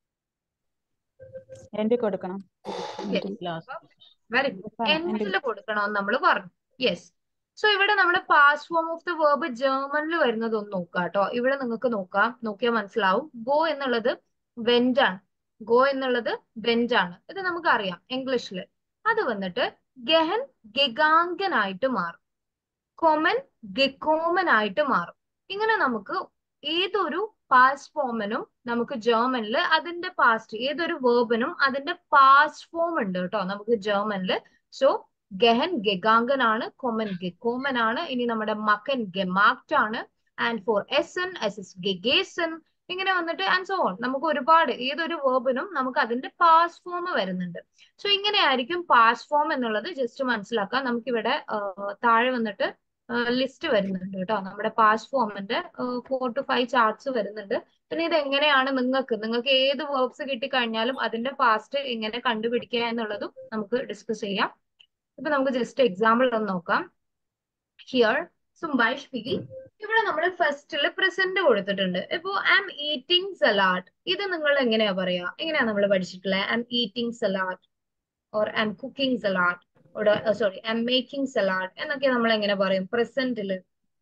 എൻഡ് കൊടുക്കണം. Ending. വെരി ഗുഡ് അവസാനം, എൻഡിൽ ending. കൊടുക്കണമെന്ന് നമ്മൾ പറഞ്ഞു. യെസ്. സോ ഇവിടെ നമ്മുടെ past form of the verb ജർമ്മനിൽ വരുന്നത് ഒന്ന് നോക്കാം കേട്ടോ. ഇവിടെ നിങ്ങൾക്ക് നോക്കാം, നോക്കിയാൽ മനസ്സിലാവും. ഗോ എന്നുള്ളത് വെന്റ് ആണ്. ഗോ എന്നുള്ളത് വെന്റ് ആണ്. ഇത് നമുക്ക് അറിയാം ഇംഗ്ലീഷിൽ. അത് വന്നിട്ട് ഗഹൻ ഗഗാങ്കനായിട്ട് മാറും. കൊമൻ ഗെക്കോമൻ ആയിട്ട് മാറും. ഇങ്ങനെ നമുക്ക് ഏതൊരു പാസ്റ്റ് ഫോമിനും നമുക്ക് ജർമ്മനിൽ അതിന്റെ പാസ്റ്റ് ഏതൊരു വേർബിനും അതിന്റെ പാസ്റ്റ് ഫോം ഉണ്ട് കേട്ടോ നമുക്ക് ജർമ്മനിൽ. സോ ഗഹൻ ഗഗാങ്കൻ ആണ്, കൊമൻ ഗെക്കോമൻ ആണ്. ഇനി നമ്മുടെ മക്കൻ ഗെമാക്ട് ആണ്. ആൻഡ് ഫോർ എസൻ എസ് എസ് ഗെഗേസൻ ഇങ്ങനെ വന്നിട്ട് ആൻഡ് സോ ഓൺ. നമുക്ക് ഒരുപാട് ഏതൊരു വേർബിനും നമുക്ക് അതിന്റെ പാസ്റ്റ് ഫോം വരുന്നുണ്ട്. സോ ഇങ്ങനെയായിരിക്കും പാസ്റ്റ് ഫോം എന്നുള്ളത് ജസ്റ്റ് മനസ്സിലാക്കാം. നമുക്കിവിടെ താഴെ വന്നിട്ട് ലിസ്റ്റ് വരുന്നുണ്ട് കേട്ടോ. നമ്മുടെ പാസ്റ്റ് ഫോമിന്റെ ഫോർ ടു ഫൈവ് ചാർട്ട്സ് വരുന്നുണ്ട്. പിന്നെ ഇത് എങ്ങനെയാണ് നിങ്ങൾക്ക് നിങ്ങൾക്ക് ഏത് വേർബ്സ് കിട്ടിക്കഴിഞ്ഞാലും അതിന്റെ പാസ്റ്റ് എങ്ങനെ കണ്ടുപിടിക്കുക എന്നുള്ളതും നമുക്ക് ഡിസ്കസ് ചെയ്യാം. ഇപ്പൊ നമുക്ക് ജസ്റ്റ് എക്സാമ്പിൾ ഒന്ന് നോക്കാം. ഹിയർ സുംബൈ സ്പീക്കിംഗ്. ഇവിടെ നമ്മൾ ഫസ്റ്റില് പ്രസന്റ് കൊടുത്തിട്ടുണ്ട്. ഇപ്പോ ഐ എം ഈറ്റിംഗ് സലാഡ്. ഇത് നിങ്ങൾ എങ്ങനെയാ പറയാ? എങ്ങനെയാ നമ്മൾ പഠിച്ചിട്ടുള്ളത്? I am eating salad or I am cooking salad or sorry I M making salad എന്നൊക്കെ നമ്മൾ എങ്ങനെ പറയും പ്രസന്റില്?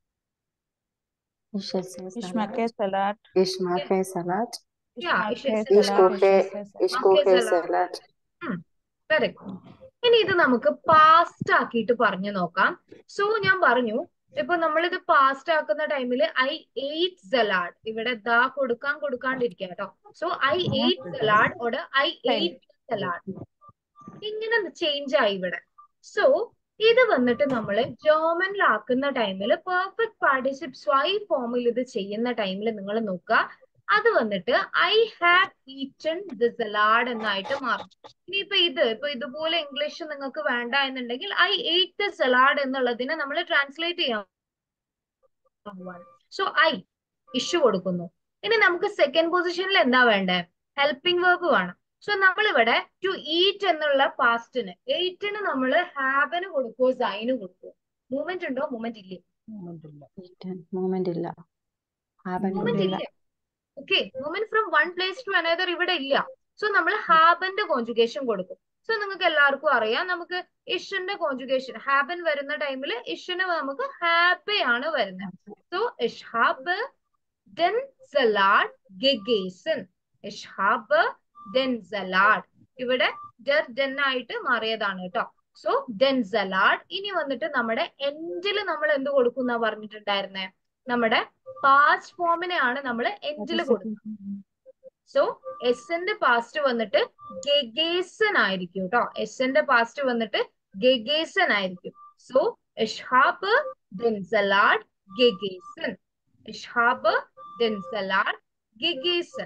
Ich esse Ich Salat. mache Salat. Ich mache Salat. Ich Yeah, mache ich esse Ich Salat. koche, Ich esse ich Salat. koche Salat. Salat. Very good. ഇനി ഇത് നമുക്ക് past ആക്കിയിട്ട് പറഞ്ഞു നോക്കാം. സോ ഞാൻ പറഞ്ഞു ഇപ്പൊ നമ്മളിത് പാസ്റ്റ് ആക്കുന്ന ടൈമിൽ ഐ എയ്റ്റ് സലാഡ് ഇവിടെ ദാ കൊടുക്കാൻ കൊടുക്കാണ്ടിരിക്കുക കേട്ടോ. So I ate salad or I ate salad ഇങ്ങനെ ചേഞ്ച് ആയി ഇവിടെ. സോ ഇത് വന്നിട്ട് നമ്മൾ ജർമ്മനിലാക്കുന്ന ടൈമിൽ പെർഫെക്റ്റ് പാർട്ടിസിപ്സ് വൈ ഫോമിൽ ഇത് ചെയ്യുന്ന ടൈമിൽ നിങ്ങൾ നോക്കുക. അത് വന്നിട്ട് I have eaten the salad എന്നായിട്ട് മാറും. ഇനിയിപ്പോ ഇത് ഇപ്പൊ ഇതുപോലെ ഇംഗ്ലീഷ് നിങ്ങൾക്ക് വേണ്ട എന്നുണ്ടെങ്കിൽ ഐ എയ്റ്റ് ദ സലാഡ് എന്നുള്ളതിനെ നമ്മൾ ട്രാൻസ്ലേറ്റ് ചെയ്യാൻ പോവാണ്. സോ ഐ ഇഷ്യൂ കൊടുക്കുന്നു. ഇനി നമുക്ക് സെക്കൻഡ് പൊസിഷനിൽ എന്താ വേണ്ടേ? ഹെൽപ്പിംഗ് വേർബ് വേണം. സോ നമ്മളിവിടെ ടു ഈറ്റ് എന്നുള്ള പാസ്റ്റിന് എയ്റ്റിന് നമ്മൾ ഹാബിന് കൊടുക്കുമോ സൈന് കൊടുക്കുമോ? മൂവ്മെന്റ് ഉണ്ടോ? മൂവ്മെന്റ് ഇല്ലേ? Eaten. Moment ഇല്ല. Haben മൂവ്മെന്റ് ഇല്ല. ഇല്ല. Okay, movement from one place to another ഇവിടെ ഇല്ല. സോ നമ്മൾ ഹാബന്റെ കോൺജുഗേഷൻ കൊടുക്കും. സോ നിങ്ങൾക്ക് എല്ലാവർക്കും അറിയാം നമുക്ക് ഇഷിന്റെ കോൺജുഗേഷൻ ഹാബൻ വരുന്ന ടൈമിൽ ഇഷിന് നമുക്ക് ഹാബ് ആണ് വരുന്നത്. സോ ഇഷ് ഹാബ് ദെൻ സലാഡ് ഗെഗേസൻ. ഇഷ് ഹാബ് ദെൻ സലാഡ് ഇവിടെ ഡെർ ഡെൻ ആയിട്ട് മാറിയതാണ് കേട്ടോ. സോ ദെൻ സലാഡ്. ഇനി വന്നിട്ട് നമ്മുടെ എൻഡിൽ നമ്മൾ എന്ത് കൊടുക്കുന്ന പറഞ്ഞിട്ടുണ്ടായിരുന്നേ? നമ്മുടെ പാസ്റ്റ് ഫോമിനെയാണ് നമ്മൾ എൻഡിൽ കൊടുക്കുന്നത്. സോ എസിന്റെ പാസ്റ്റ് വന്നിട്ട് ഗെഗേസൻ ആയിരിക്കും കേട്ടോ. എസിന്റെ പാസ്റ്റ് വന്നിട്ട് ഗെഗേസൻ ആയിരിക്കും. സോ ഇഷ്ഹാബ് ദെൻ സലാഡ് ഗെഗേസൻ. ഇഷ്ഹാബ് ദെൻ സലാഡ് ഗെഗേസൻ.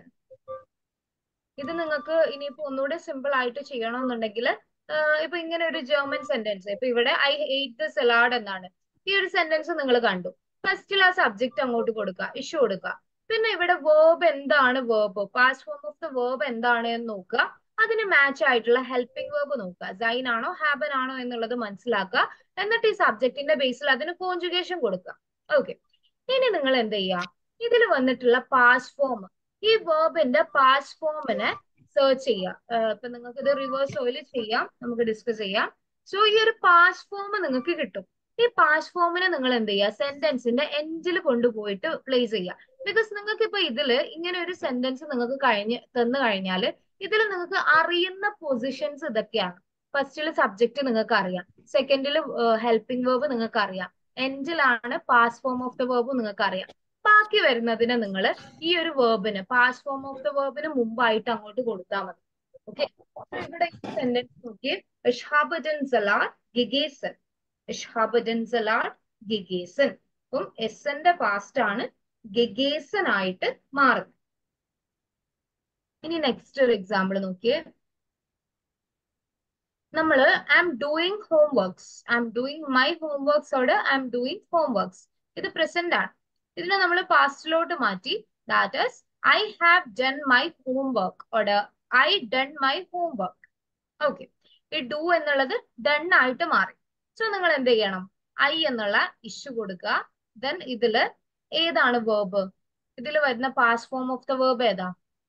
ഇത് നിങ്ങൾക്ക് ഇനിയിപ്പോ ഒന്നുകൂടെ സിമ്പിൾ ആയിട്ട് ചെയ്യണമെന്നുണ്ടെങ്കിൽ ഇപ്പൊ ഇങ്ങനെ ഒരു ജർമ്മൻ സെന്റൻസ് ഇപ്പൊ ഇവിടെ ഐ ഹേറ്റ് ദ സലാഡ് എന്നാണ്. ഈ ഒരു സെന്റൻസ് നിങ്ങൾ കണ്ടു. ഫസ്റ്റിൽ ആ സബ്ജക്ട് അങ്ങോട്ട് കൊടുക്കുക, ഇഷ്യൂ കൊടുക്കുക. പിന്നെ ഇവിടെ വേർബ് എന്താണ്? Verb past form of the verb എന്താണ് എന്ന് നോക്കുക. അതിന് മാച്ച് ആയിട്ടുള്ള ഹെൽപ്പിംഗ് വേർബ് നോക്കുക. സൈൻ ആണോ ഹാബൻ ആണോ എന്നുള്ളത് മനസ്സിലാക്കുക. എന്നിട്ട് ഈ സബ്ജക്റ്റിന്റെ ബേസിൽ അതിന് കോൺജുഗേഷൻ കൊടുക്കുക. ഓക്കെ, ഇനി നിങ്ങൾ എന്ത് ചെയ്യുക? ഇതിൽ വന്നിട്ടുള്ള പാസ്റ്റ് ഫോം ഈ വേർബിന്റെ പാസ്റ്റ് ഫോമിനെ സെർച്ച് ചെയ്യാം. ഇപ്പൊ നിങ്ങൾക്ക് ഇത് റിവേഴ്സ് ഓയിൽ ചെയ്യാം, നമുക്ക് ഡിസ്കസ് ചെയ്യാം. സോ ഈ ഒരു പാസ്റ്റ് ഫോം നിങ്ങൾക്ക് കിട്ടും. ഈ പാസ്റ്റ് ഫോമിനെ നിങ്ങൾ എന്ത് ചെയ്യുക? സെന്റൻസിന്റെ എൻഡിൽ കൊണ്ടുപോയിട്ട് പ്ലേസ് ചെയ്യുക. ബിക്കോസ് നിങ്ങൾക്ക് ഇപ്പൊ ഇതില് ഇങ്ങനെ ഒരു സെന്റൻസ് നിങ്ങൾക്ക് കഴിഞ്ഞ് തന്നു കഴിഞ്ഞാൽ ഇതിൽ നിങ്ങൾക്ക് അറിയുന്ന പൊസിഷൻസ് ഇതൊക്കെയാണ്. ഫസ്റ്റില് സബ്ജക്ട് നിങ്ങൾക്ക് അറിയാം, സെക്കൻഡില് ഹെൽപ്പിംഗ് വേർബ് നിങ്ങൾക്ക് അറിയാം, എൻഡിലാണ് past form of the verb നിങ്ങൾക്ക് അറിയാം. ബാക്കി വരുന്നതിന് നിങ്ങൾ ഈ ഒരു വേർബിന് പാസ്റ്റ് ഫോം ഓഫ് ദ വേർബിന് മുമ്പായിട്ട് അങ്ങോട്ട് കൊടുത്താൽ മതി. ഓക്കെ, ഇവിടെ സെന്റൻസ് നോക്കിയേ. ഇഷ്ഹാബ് ദെൻ സലാഡ് ഗെഗേസൻ. ഇഷ്ഹാബ് ദെൻ സലാഡ് ഗെഗേസൻ. അപ്പം എസന്റെ പാസ്റ്റ് ആണ് ഗെഗേസൻ ആയിട്ട് മാറുന്നത്. ഇനി നെക്സ്റ്റ് ഒരു എക്സാമ്പിൾ നോക്കിയേ. നമ്മള് I am doing homeworks, I am doing my ഹോംവർക്സോട് ഐ എം ഡൂയിങ് ഹോംവർക്സ്. ഇത് പ്രസന്റ് ആണ്. ഇതിനെ നമ്മൾ പാസ്റ്റിലോട്ട് മാറ്റി, that is I have done my homework or I done my homework. Okay, ഈ ഡു എന്നുള്ളത് ഡൺ ആയിട്ട് മാറി. സോ നിങ്ങൾ എന്ത് ചെയ്യണം, ഐ എന്നുള്ള ഇഷ്യൂ കൊടുക്കുക. ദെൻ ഇതില് ഏതാണ് വേർബ്? ഇതിൽ വരുന്ന past form of the verb ഏതാ?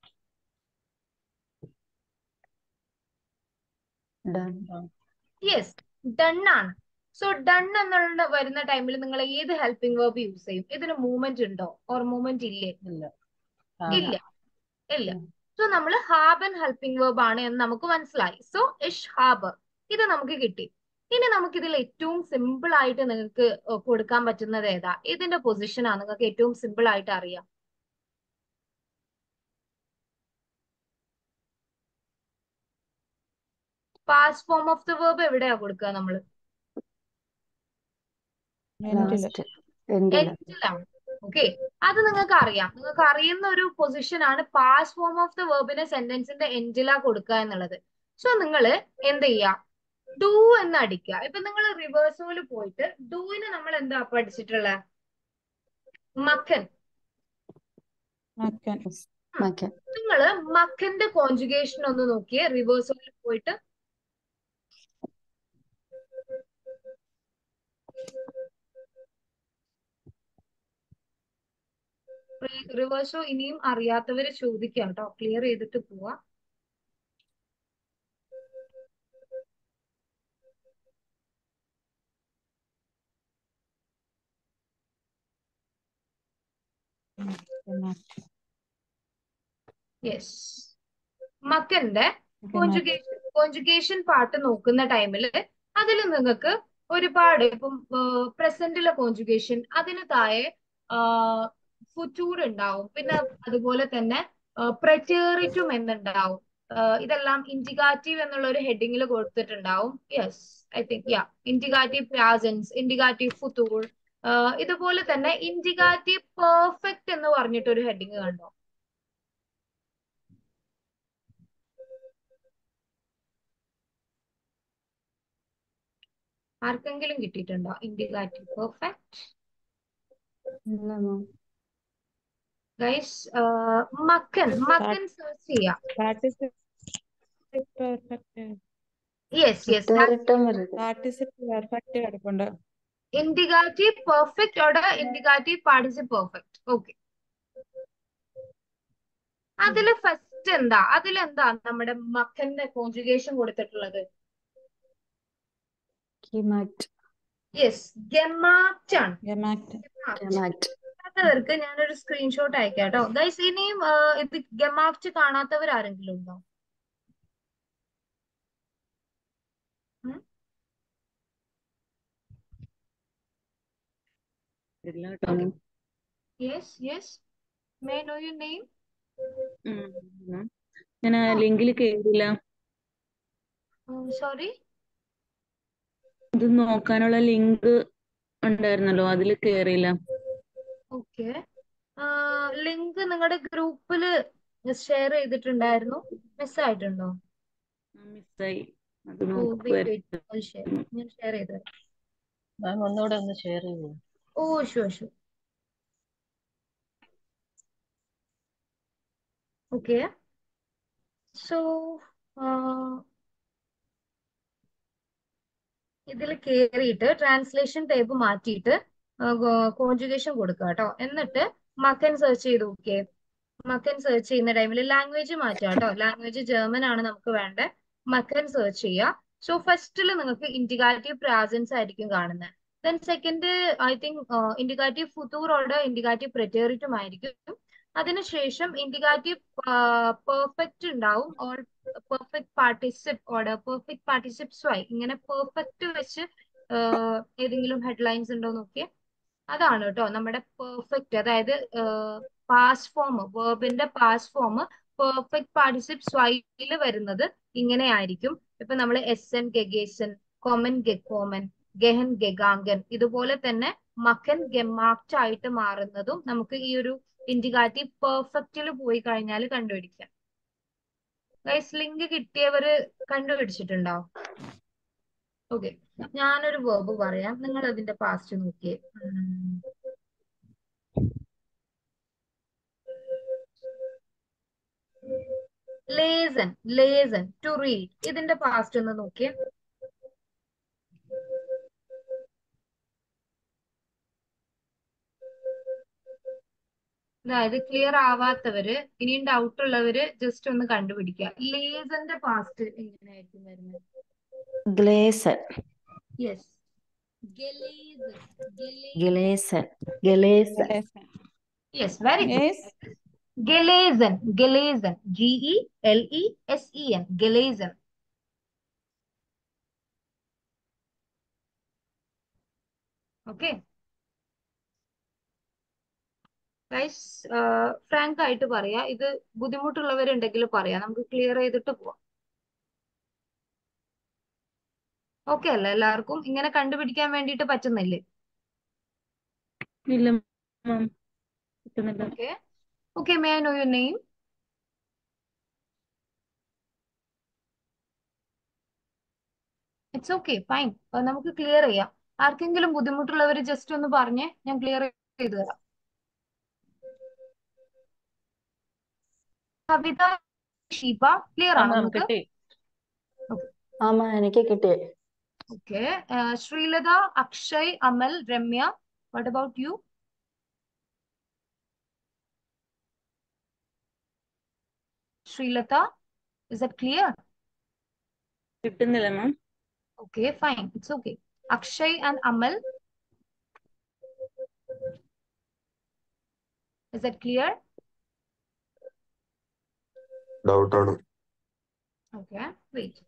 Done. യെസ്, ഡൺ ആണ്. സോ ഡൺ എന്നുള്ള വരുന്ന ടൈമിൽ നിങ്ങൾ ഏത് ഹെൽപ്പിംഗ് വേർബ് യൂസ് ചെയ്യും? ഇതിന് മൂവ്മെന്റ് ഉണ്ടോ ഓർ മൂവ്മെന്റ് ഇല്ലേ? ഇല്ല. ഇല്ല, ഇല്ല. ഉം. സോ നമ്മൾ ഹാബൻ ഹെൽപ്പിംഗ് വേർബ് ആണ് എന്ന് നമുക്ക് മനസ്സിലായി. സോ ഇഷ് ഹാബ്, ഇത് നമുക്ക് കിട്ടി. ഇനി നമുക്ക് ഇതിൽ ഏറ്റവും സിമ്പിൾ ആയിട്ട് നിങ്ങൾക്ക് കൊടുക്കാൻ പറ്റുന്നത് ഏതാ? ഇതിന്റെ പൊസിഷനാ നിങ്ങൾക്ക് ഏറ്റവും സിമ്പിൾ ആയിട്ട് അറിയാം. Past form of the verb എവിടെയാ കൊടുക്കുക നമ്മള്? എൻഡില്. Last. Endila. എൻഡിലാണ്. ഓക്കെ, അത് നിങ്ങൾക്ക് അറിയാം. നിങ്ങൾക്ക് അറിയുന്ന ഒരു പൊസിഷൻ ആണ് പാസ്റ്റ് ഫോം ഓഫ് ദ വേർബിനെ സെന്റൻസിന്റെ എൻഡിലാ കൊടുക്കുക എന്നുള്ളത്. സോ നിങ്ങൾ എന്ത് ചെയ്യാ, ഡു എന്ന് അടിക്കുക. ഇപ്പൊ നിങ്ങൾ റിവേഴ്സോയിൽ പോയിട്ട് ഡൂവിന് നമ്മൾ എന്താ പഠിച്ചിട്ടുള്ളത്? മക്കൻ. മക്കൻ. Makan. നിങ്ങള് മക്കന്റെ കോൺജുഗേഷൻ ഒന്ന് നോക്കിയേ റിവേഴ്സോയിൽ പോയിട്ട്. റിവേഴ്സോ ഇനിയും അറിയാത്തവര് ചോദിക്കാം കേട്ടോ, ക്ലിയർ ചെയ്തിട്ട് പോവാ. യെസ്, മക്കന്റെ കോൺജുഗേഷൻ കോൺജുഗേഷൻ പാർട്ട് നോക്കുന്ന ടൈമില് അതിൽ നിങ്ങൾക്ക് ഒരുപാട് ഇപ്പം പ്രസന്റിലെ കോൺജുഗേഷൻ, അതിന് താഴെ ഫുറ്റൂർ ഉണ്ടാവും, പിന്നെ അതുപോലെ തന്നെ പ്രറ്റേറിറ്റും എന്നുണ്ടാവും. ഇതെല്ലാം ഇൻഡിഗാറ്റീവ് എന്നുള്ള ഒരു ഹെഡിങ്ങിൽ കൊടുത്തിട്ടുണ്ടാവും. യെസ്, ഐ തിങ്ക് യാ, ഇൻഡിഗാറ്റീവ് പ്രാസൻസ്, ഇൻഡിഗാറ്റീവ് ഫുറ്റൂർ, ഇതുപോലെ തന്നെ ഇൻഡിഗാറ്റീവ് പെർഫെക്റ്റ് എന്ന് പറഞ്ഞിട്ടൊരു ഹെഡിങ് കണ്ടോ? ആർക്കെങ്കിലും കിട്ടിയിട്ടുണ്ടോ ഇൻഡിഗാറ്റീവ് പെർഫെക്റ്റ്? Illa, ma'am. ഗൈസ്, മക്കൻ മക്കൻ സെർച്ച് ചെയ്യാം. യെസ് യെസ്, Preteritum വരുത്. പെർഫെക്റ്റ് കിടപ്പുണ്ട്. ഇൻഡിഗാറ്റീവ് പെർഫെക്റ്റ് ഓർ ഇൻഡിഗാറ്റീവ് പാർട്ടിസിപ്പ് പെർഫെക്റ്റ്. ഓക്കെ, അതില് ഫസ്റ്റ് എന്താ, അതിലെന്താ നമ്മുടെ മക്കന്റെ കോൺജുഗേഷൻ കൊടുത്തിട്ടുള്ളത്? Gimat. യെസ്, ഗെമാക്റ്റ് ആണ്. ഗമാക്ട്. Gimat. കാണാത്തവർക്ക് ഞാനൊരു സ്ക്രീൻഷോട്ട് അയക്കാം കേട്ടോ ഗൈസ്. ഇനിയും ആ, ഇത് ഗെമാക്റ്റ് കാണാത്തവർ ആരെങ്കിലും ഉണ്ടോ? ഉം? ഇല്ല കേട്ടോ. Yes yes, may know your name? ഉം. ഞാൻ ആ ലിങ്കിൽ കേറില്ല. സോറി, ഇത് നോക്കാനുള്ള ലിങ്ക് ഉണ്ടായിരുന്നല്ലോ, അതിൽ കേറിയില്ല. ഓക്കെ. ലിങ്ക് നിങ്ങളുടെ ഗ്രൂപ്പില് ഷെയർ ചെയ്തിട്ടുണ്ടായിരുന്നു, മിസ്സായിട്ടുണ്ടോ? മിസ്സായി. അത് ഓ നോക്ക് വെയിറ്റ് വെയിറ്റ്, ഷെയർ ഞാൻ ഷെയർ ചെയ്തു. മാം ഒന്നുകൂടെ ഒന്ന് ഷെയർ ചെയ്യൂ. Oh sure sure. Okay, so ഇതിൽ കയറിയിട്ട് ട്രാൻസ്ലേഷൻ ടേബ് മാറ്റിയിട്ട് കോൺജുഗേഷൻ കൊടുക്കുക കേട്ടോ. എന്നിട്ട് മക്കൻ സെർച്ച് ചെയ്ത് നോക്കിയേ. മക്കൻ സെർച്ച് ചെയ്യുന്ന ടൈമിൽ ലാംഗ്വേജ് മാറ്റുക കേട്ടോ. ലാംഗ്വേജ് ജർമ്മൻ ആണ് നമുക്ക് വേണ്ടത്. മക്കൻ സെർച്ച് ചെയ്യുക. സോ ഫസ്റ്റിൽ നിങ്ങൾക്ക് ഇൻഡിഗാറ്റീവ് പ്രാസൻസ് ആയിരിക്കും കാണുന്നത്. Then second I think indicative ഫുതൂർ ഓർഡർ ഇൻഡിഗാറ്റീവ് പ്രെറ്റേറിറ്റും ആയിരിക്കും. അതിനുശേഷം ഇൻഡിഗാറ്റീവ് പെർഫെക്റ്റ് ഉണ്ടാവും, ഓർ പെർഫെക്റ്റ് പാർട്ടിസിപ്പ് ഓർഡർ, പെർഫെക്റ്റ് പാർട്ടിസിപ്സ് ആയി ഇങ്ങനെ പെർഫെക്റ്റ് വെച്ച് ഏതെങ്കിലും ഹെഡ്ലൈൻസ് ഉണ്ടോ നോക്കിയേ. അതാണ് കേട്ടോ നമ്മുടെ പെർഫെക്റ്റ്. അതായത് പാസ്റ്റ് ഫോം, വേർബിന്റെ പാസ്റ്റ് ഫോം പെർഫെക്റ്റ് പാർട്ടിസിപ്പ് സ്വൈൽ വരുന്നത് ഇങ്ങനെയായിരിക്കും. ഇപ്പൊ നമ്മൾ എസ് എൻ ഗഗേസൻ, കൊമൻ ഗെക്കോമൻ, ഗെഹൻ ഗെഗാങ്കൻ, ഇതുപോലെ തന്നെ മക്കൻ ഗെമാക്റ്റ് ആയിട്ട് മാറുന്നതും നമുക്ക് ഈ ഒരു ഇൻഡിഗാറ്റീവ് പെർഫെക്റ്റിൽ പോയി കഴിഞ്ഞാൽ കണ്ടുപിടിക്കാം. ഗൈസ്, ലിങ്ക് കിട്ടിയവര് കണ്ടുപിടിച്ചിട്ടുണ്ടോ? ഓക്കെ, ഞാനൊരു വേർബ് പറയാം, നിങ്ങൾ അതിന്റെ പാസ്റ്റ് നോക്കിയേ. ലേസൺ, ലേസൺ, ടു റീഡ്, ഇതിന്റെ പാസ്റ്റ് ഒന്ന് നോക്കിയേ. അതായത് ക്ലിയർ ആവാത്തവര്, ഇനിയും ഡൗട്ട് ഉള്ളവര് ജസ്റ്റ് ഒന്ന് കണ്ടുപിടിക്കുക. ലേസന്റെ പാസ്റ്റ് എങ്ങനെയായിരിക്കും വരുന്നത്? ഗ്ലേസൻ യെസ്, ഗലേസൺ, ഗലേസൻ ഗലേസൻ യെസ്, വെരി ഗുഡ്. Yes. ഗലേസൺ, ഗലേസൺ, G E L E S E N, ഗലേസൺ. ഓക്കെ ഗൈസ്, ഫ്രാങ്ക് ആയിട്ട് പറയാ, ഇത് ബുദ്ധിമുട്ടുള്ളവരുണ്ടെങ്കിൽ പറയാം, നമുക്ക് ക്ലിയർ ചെയ്തിട്ട് പോവാം. ഓക്കെ അല്ലേ എല്ലാവർക്കും? ഇങ്ങനെ കണ്ടുപിടിക്കാൻ വേണ്ടിയിട്ട് പറ്റുന്നില്ലേ? ഇല്ല മാം, കിട്ടുന്നില്ല. Okay okay, may I know your name? It's okay, fine, നമുക്ക് ക്ലിയർ ചെയ്യാം. ആർക്കെങ്കിലും ബുദ്ധിമുട്ടുള്ളവർ ജസ്റ്റ് ഒന്ന് പറഞ്ഞേ, ഞാൻ ക്ലിയർ ചെയ്തു തരാം. കവിത, ഷീബ, ക്ലിയർ ആ ആണോ മാം നിങ്ങൾക്ക്? കിട്ടി. ആമാ എനിക്ക് കിട്ടി. Okay, Sreelatha, Akshay, Amal, Ramya, what about you? Sreelatha, is that clear? കിട്ടുന്നില്ല ma'am. Okay, fine. It's okay. Akshay and Amal. Is that clear? Doubt ആണ്. Okay, wait.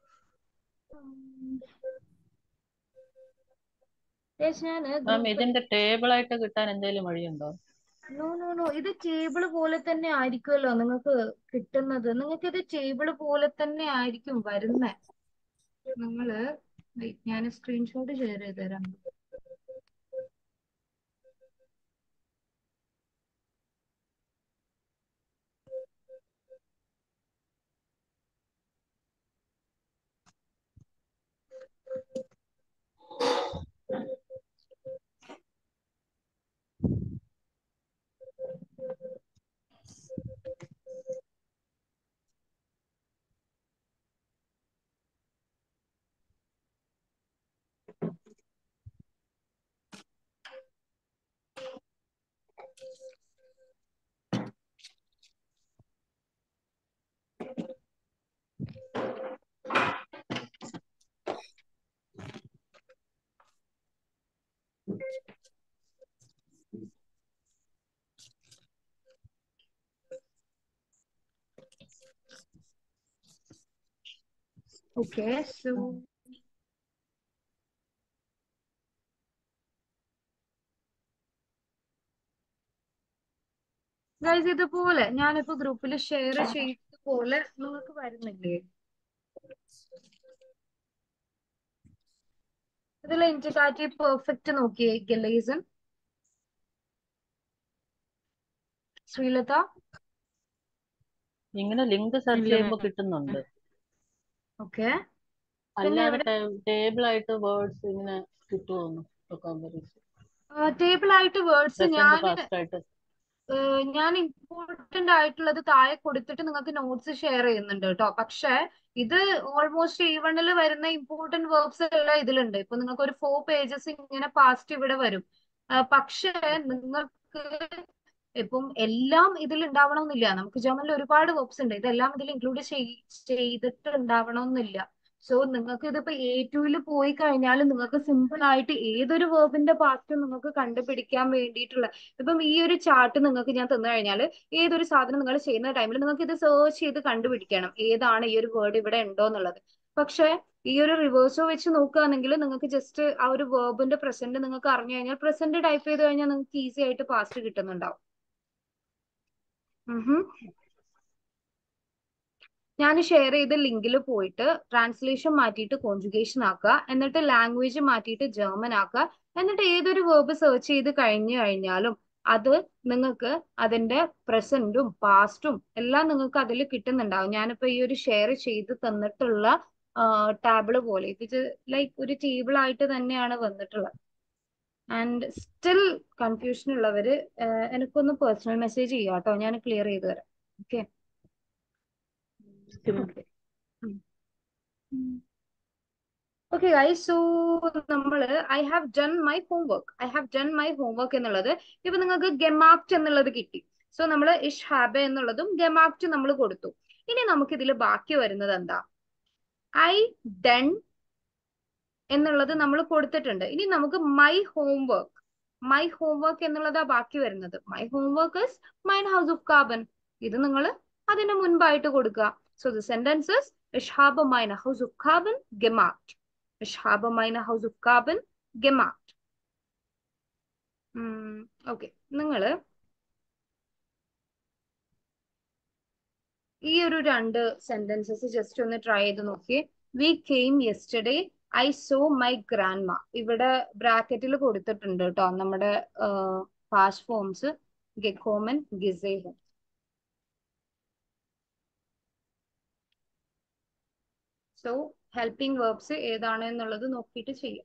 Yes, ഞാൻ മാം ഇതിന്റെ ടേബിൾ ആയിട്ട് കിട്ടാൻ എന്തെങ്കിലും വഴിയുണ്ടോ? നോ നോ നോ ഇത് ടേബിൾ പോലെ തന്നെ ആയിരിക്കുമല്ലോ നിങ്ങൾക്ക് കിട്ടുന്നത്. നിങ്ങൾക്ക് ഇത് ടേബിൾ പോലെ തന്നെ ആയിരിക്കും വരുന്നത്. നിങ്ങള് ഞാൻ സ്ക്രീൻഷോട്ട് ഷെയർ ചെയ്ത് തരാം. Okay, so ഗൈസ് ഇതുപോലെ ഞാനിപ്പോ ഗ്രൂപ്പിൽ ഷെയർ ചെയ്തതുപോലെ നിങ്ങൾക്ക് വരുന്നില്ലേ? ഇതിൽ ഇൻഡിക്കേറ്റീവ് പെർഫെക്റ്റ് നോക്കിയേ. ഗലേസൺ, ശ്രീലത. ഇങ്ങനെ ലിങ്ക് സെർച്ച് ഇല്ല ചെയ്യുമ്പോൾ മാം. കിട്ടുന്നുണ്ട്. ഓക്കെ, പിന്നെ അല്ലാതെ ഇവിടെ ടേബിൾ ആയിട്ട് വേർഡ്സ് ഇങ്ങനെ കിട്ടുമോ? കോമ്പറീസ് ടേബിൾ ആയിട്ട് വേർഡ്സ് പ്രസന്റ് ഞാൻ പാസ്റ്റ് ആയിട്ട്. ഏഹ് ഞാൻ ഇമ്പോർട്ടന്റ് ആയിട്ടുള്ളത് താഴെ കൊടുത്തിട്ട് നിങ്ങൾക്ക് നോട്ട്സ് ഷെയർ ചെയ്യുന്നുണ്ട് കേട്ടോ. പക്ഷെ ഇത് ഓൾമോസ്റ്റ് ഈ വണ്ണിൽ വരുന്ന ഇമ്പോർട്ടന്റ് വേർബ്സ് എല്ലാം ഇതിലുണ്ട്. ഇപ്പൊ നിങ്ങൾക്ക് ഒരു ഫോർ പേജസ് ഇങ്ങനെ പാസ്റ്റ് ഇവിടെ വരും. ആ, പക്ഷേ നിങ്ങൾക്ക് ഇപ്പം എല്ലാം ഇതിൽ ഉണ്ടാവണമെന്നില്ല. നമുക്ക് ജർമ്മനിൽ ഒരുപാട് വേർബ്സ് ഉണ്ട്, ഇതെല്ലാം ഇതിൽ ഇൻക്ലൂഡ് ചെയ്തിട്ട് ഉണ്ടാവണമെന്നില്ല. സോ നിങ്ങൾക്ക് ഇതിപ്പോ എ ടുവിൽ പോയി കഴിഞ്ഞാൽ നിങ്ങൾക്ക് സിമ്പിൾ ആയിട്ട് ഏതൊരു വേർബിന്റെ പാസ്റ്റും നിങ്ങൾക്ക് കണ്ടുപിടിക്കാൻ വേണ്ടിയിട്ടുള്ള, ഇപ്പം ഈ ഒരു ചാർട്ട് നിങ്ങൾക്ക് ഞാൻ തന്നു കഴിഞ്ഞാൽ ഏതൊരു സാധനം നിങ്ങൾ ചെയ്യുന്ന ടൈമിൽ നിങ്ങൾക്ക് ഇത് സെർച്ച് ചെയ്ത് കണ്ടുപിടിക്കണം ഏതാണ് ഈ ഒരു വേർഡ് ഇവിടെ ഉണ്ടോ എന്നുള്ളത്. പക്ഷെ ഈ ഒരു റിവേഴ്സോ വെച്ച് നോക്കുകയാണെങ്കിൽ നിങ്ങൾക്ക് ജസ്റ്റ് ആ ഒരു വേർബിന്റെ പ്രസന്റ് നിങ്ങൾക്ക് അറിഞ്ഞു കഴിഞ്ഞാൽ പ്രസന്റ് ടൈപ്പ് ചെയ്ത് കഴിഞ്ഞാൽ നിങ്ങൾക്ക് ഈസി ആയിട്ട് പാസ്റ്റ് കിട്ടുന്നുണ്ടാവും. ഉം ഞാൻ ഷെയർ ചെയ്ത ലിങ്കിൽ പോയിട്ട് ട്രാൻസ്ലേഷൻ മാറ്റിയിട്ട് കോൺജുഗേഷൻ ആക്കുക, എന്നിട്ട് ലാംഗ്വേജ് മാറ്റിയിട്ട് ജർമ്മൻ ആക്കുക, എന്നിട്ട് ഏതൊരു വേർബ് സെർച്ച് ചെയ്ത് കഴിഞ്ഞു കഴിഞ്ഞാലും അത് നിങ്ങൾക്ക് അതിന്റെ പ്രസന്റും പാസ്റ്റും എല്ലാം നിങ്ങൾക്ക് അതിൽ കിട്ടുന്നുണ്ടാവും. ഞാനിപ്പോ ഈ ഒരു ഷെയർ ചെയ്ത് തന്നിട്ടുള്ള ടാബിള് പോലെ ഇത് ലൈക്ക് ഒരു ടേബിൾ ആയിട്ട് തന്നെയാണ് വന്നിട്ടുള്ളത്. ആൻഡ് സ്റ്റിൽ കൺഫ്യൂഷൻ ഉള്ളവര് ആഹ് എനിക്കൊന്ന് പേഴ്സണൽ മെസ്സേജ് ചെയ്യാം കേട്ടോ, ഞാൻ ക്ലിയർ ചെയ്ത് തരാം. Okay Okay, ma'am. Okay okay guys, so നമ്മള് I have done my homework I have done my homework എന്നുള്ളത് ഇപ്പൊ നിങ്ങൾക്ക് ഗെമാക്ട് എന്നുള്ളത് കിട്ടി. സോ നമ്മൾ ഇഷ് ഹാബ എന്നുള്ളതും ഗെമാക്ട് നമ്മൾ കൊടുത്തു. ഇനി നമുക്ക് ഇതിൽ ബാക്കി വരുന്നത് എന്താ? ഐ ഡൺ എന്നുള്ളത് നമ്മൾ കൊടുത്തിട്ടുണ്ട്. ഇനി നമുക്ക് മൈ ഹോംവർക്ക് മൈ ഹോംവർക്ക് എന്നുള്ളതാ ബാക്കി വരുന്നത്. മൈ ഹോംവർക്ക് ഇസ് മൈൻ ഹൗസ് ഓഫ് കാർബൺ. ഇത് നിങ്ങൾ അതിന് മുൻപായിട്ട് കൊടുക്കുക. സോ ദി സെന്റൻസസ് ഇഷ് ഹാബ മൈൻ ഹൗസ് ഓഫ് കാർബൺ ഗെമാക്ട്. ഇഷ് ഹാബ മൈൻ ഹൗസ് ഓഫ് കാർബൺ ഗെമാക്ട്. ഓക്കെ, നിങ്ങള് ഈ ഒരു രണ്ട് സെന്റൻസസ് ജസ്റ്റ് ഒന്ന് ട്രൈ ചെയ്ത് നോക്കിയേ. We came yesterday I saw my grandma. ഇവിടെ ബ്രാക്കറ്റിൽ കൊടുത്തിട്ടുണ്ട് കേട്ടോ നമ്മുടെ പാസ്റ്റ് ഫോംസ് ഗെക്കോമൻ ഗിസേഹൻ. സോ ഹെൽപ്പിംഗ് വേർബ്സ് ഏതാണ് എന്നുള്ളത് നോക്കിയിട്ട് ചെയ്യാം.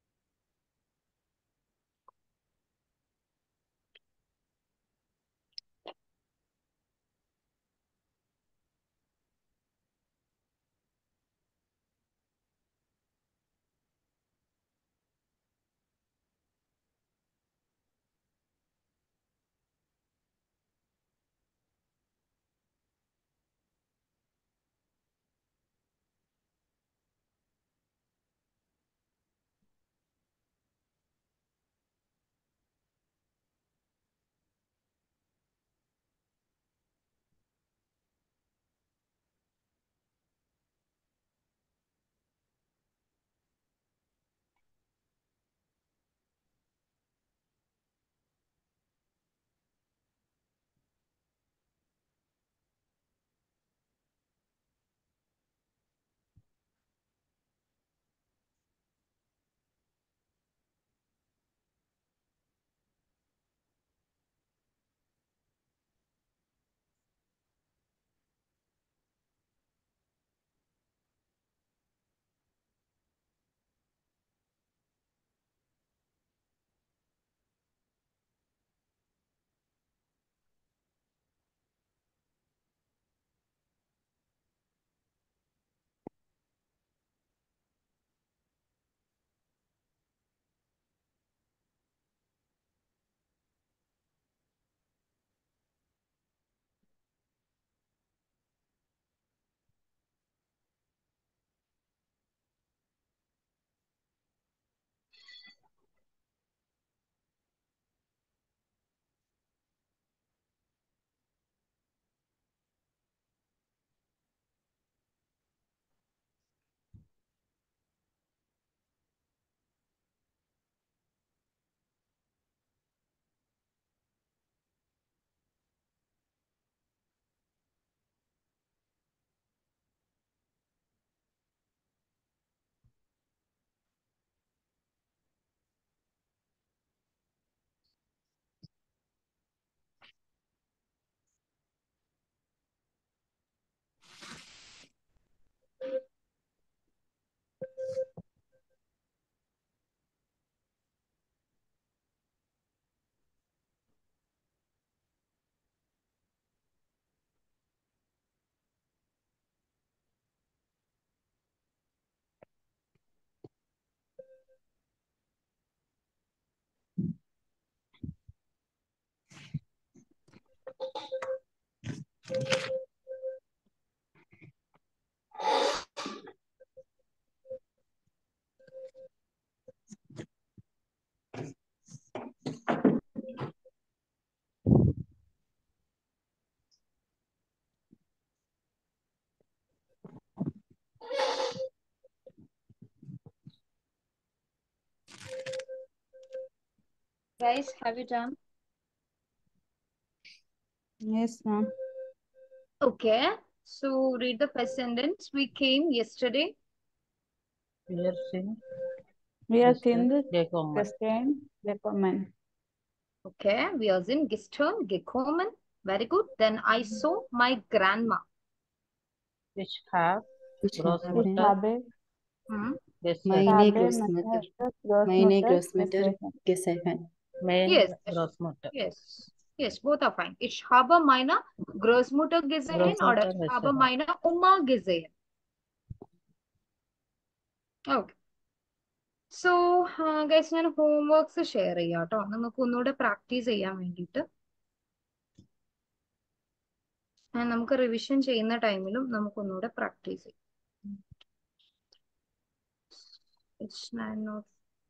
Guys, have you done? Yes, ma'am. Okay. So read the first sentence. We came yesterday. We are seeing We are Mister in the Gekoman. Christian Recommend. Okay. We are in Gistern, Gekomen. Very good. Then I saw my grandma. Which have Ich Gross habe Ich Mutter habe, Hmm. gesehen. meine habe Großmutter, meine meine Großmutter Großmutter gesehen. gesehen. Mein Yes, ich- Großmutter. yes, yes, both are fine. Ich habe meine Großmutter gesehen oder Großmutter ich habe gesehen. meine Oma gesehen. Okay. So guys ഞാൻ homeworks share ചെയ്യാം കേട്ടോ, നിങ്ങൾക്ക് ഒന്നുകൂടെ practice ചെയ്യാൻ വേണ്ടിയിട്ട്. And നമുക്ക് revision ചെയ്യുന്ന ടൈമിലും നമുക്ക് ഒന്നുകൂടെ പ്രാക്ടീസ് ചെയ്യാം. It's nine not-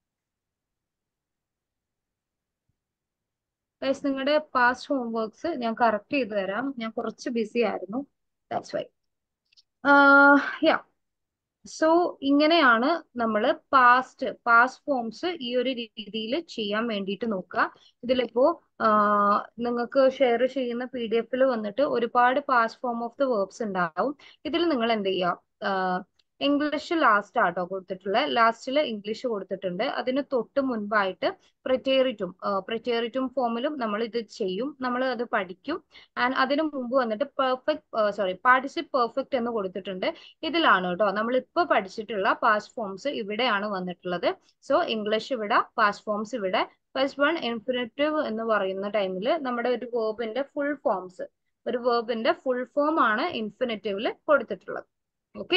Guys, നിങ്ങളുടെ പാസ്റ്റ് ഹോംവർക്ക്സ് ഞാൻ കറക്റ്റ് ചെയ്ത് തരാം. ഞാൻ കുറച്ച് ബിസി ആയിരുന്നു, ദാറ്റ്സ് വൈ. യാ സോ ഇങ്ങനെയാണ് നമ്മൾ പാസ്റ്റ് പാസ്റ്റ് ഫോംസ് ഈ ഒരു രീതിയിൽ ചെയ്യാൻ വേണ്ടിയിട്ട് നോക്കുക. ഇതിലിപ്പോ നിങ്ങൾക്ക് ഷെയർ ചെയ്യുന്ന പി ഡി എഫിൽ വന്നിട്ട് ഒരുപാട് past form of the verbs ഉണ്ടാവും. ഇതിൽ നിങ്ങൾ എന്ത് ചെയ്യുക, ഇംഗ്ലീഷ് ലാസ്റ്റ് ആട്ടോ കൊടുത്തിട്ടുള്ളത്, ലാസ്റ്റിൽ ഇംഗ്ലീഷ് കൊടുത്തിട്ടുണ്ട്. അതിന് തൊട്ട് മുൻപായിട്ട് പ്രിറ്റേറിറ്റും പ്രിറ്റേറിറ്റും ഫോമിലും നമ്മൾ ഇത് ചെയ്യും, നമ്മൾ അത് പഠിക്കും. ആൻഡ് അതിന് മുമ്പ് വന്നിട്ട് പെർഫെക്റ്റ് സോറി പാർട്ടിസിപ്പ് പെർഫെക്റ്റ് എന്ന് കൊടുത്തിട്ടുണ്ട്. ഇതിലാണ് കേട്ടോ നമ്മൾ ഇപ്പൊ പഠിച്ചിട്ടുള്ള പാസ്റ്റ് ഫോംസ് ഇവിടെയാണ് വന്നിട്ടുള്ളത്. സോ ഇംഗ്ലീഷ് ഇവിടെ, പാസ്റ്റ് ഫോംസ് ഇവിടെ. ഫസ്റ്റ് വൺ ഇൻഫിനിറ്റീവ് എന്ന് പറയുന്ന ടൈമിൽ നമ്മുടെ ഒരു വേർബിന്റെ ഫുൾ ഫോംസ്, ഒരു വേർബിന്റെ ഫുൾ ഫോം ആണ് ഇൻഫിനിറ്റീവില് കൊടുത്തിട്ടുള്ളത്. ഓക്കെ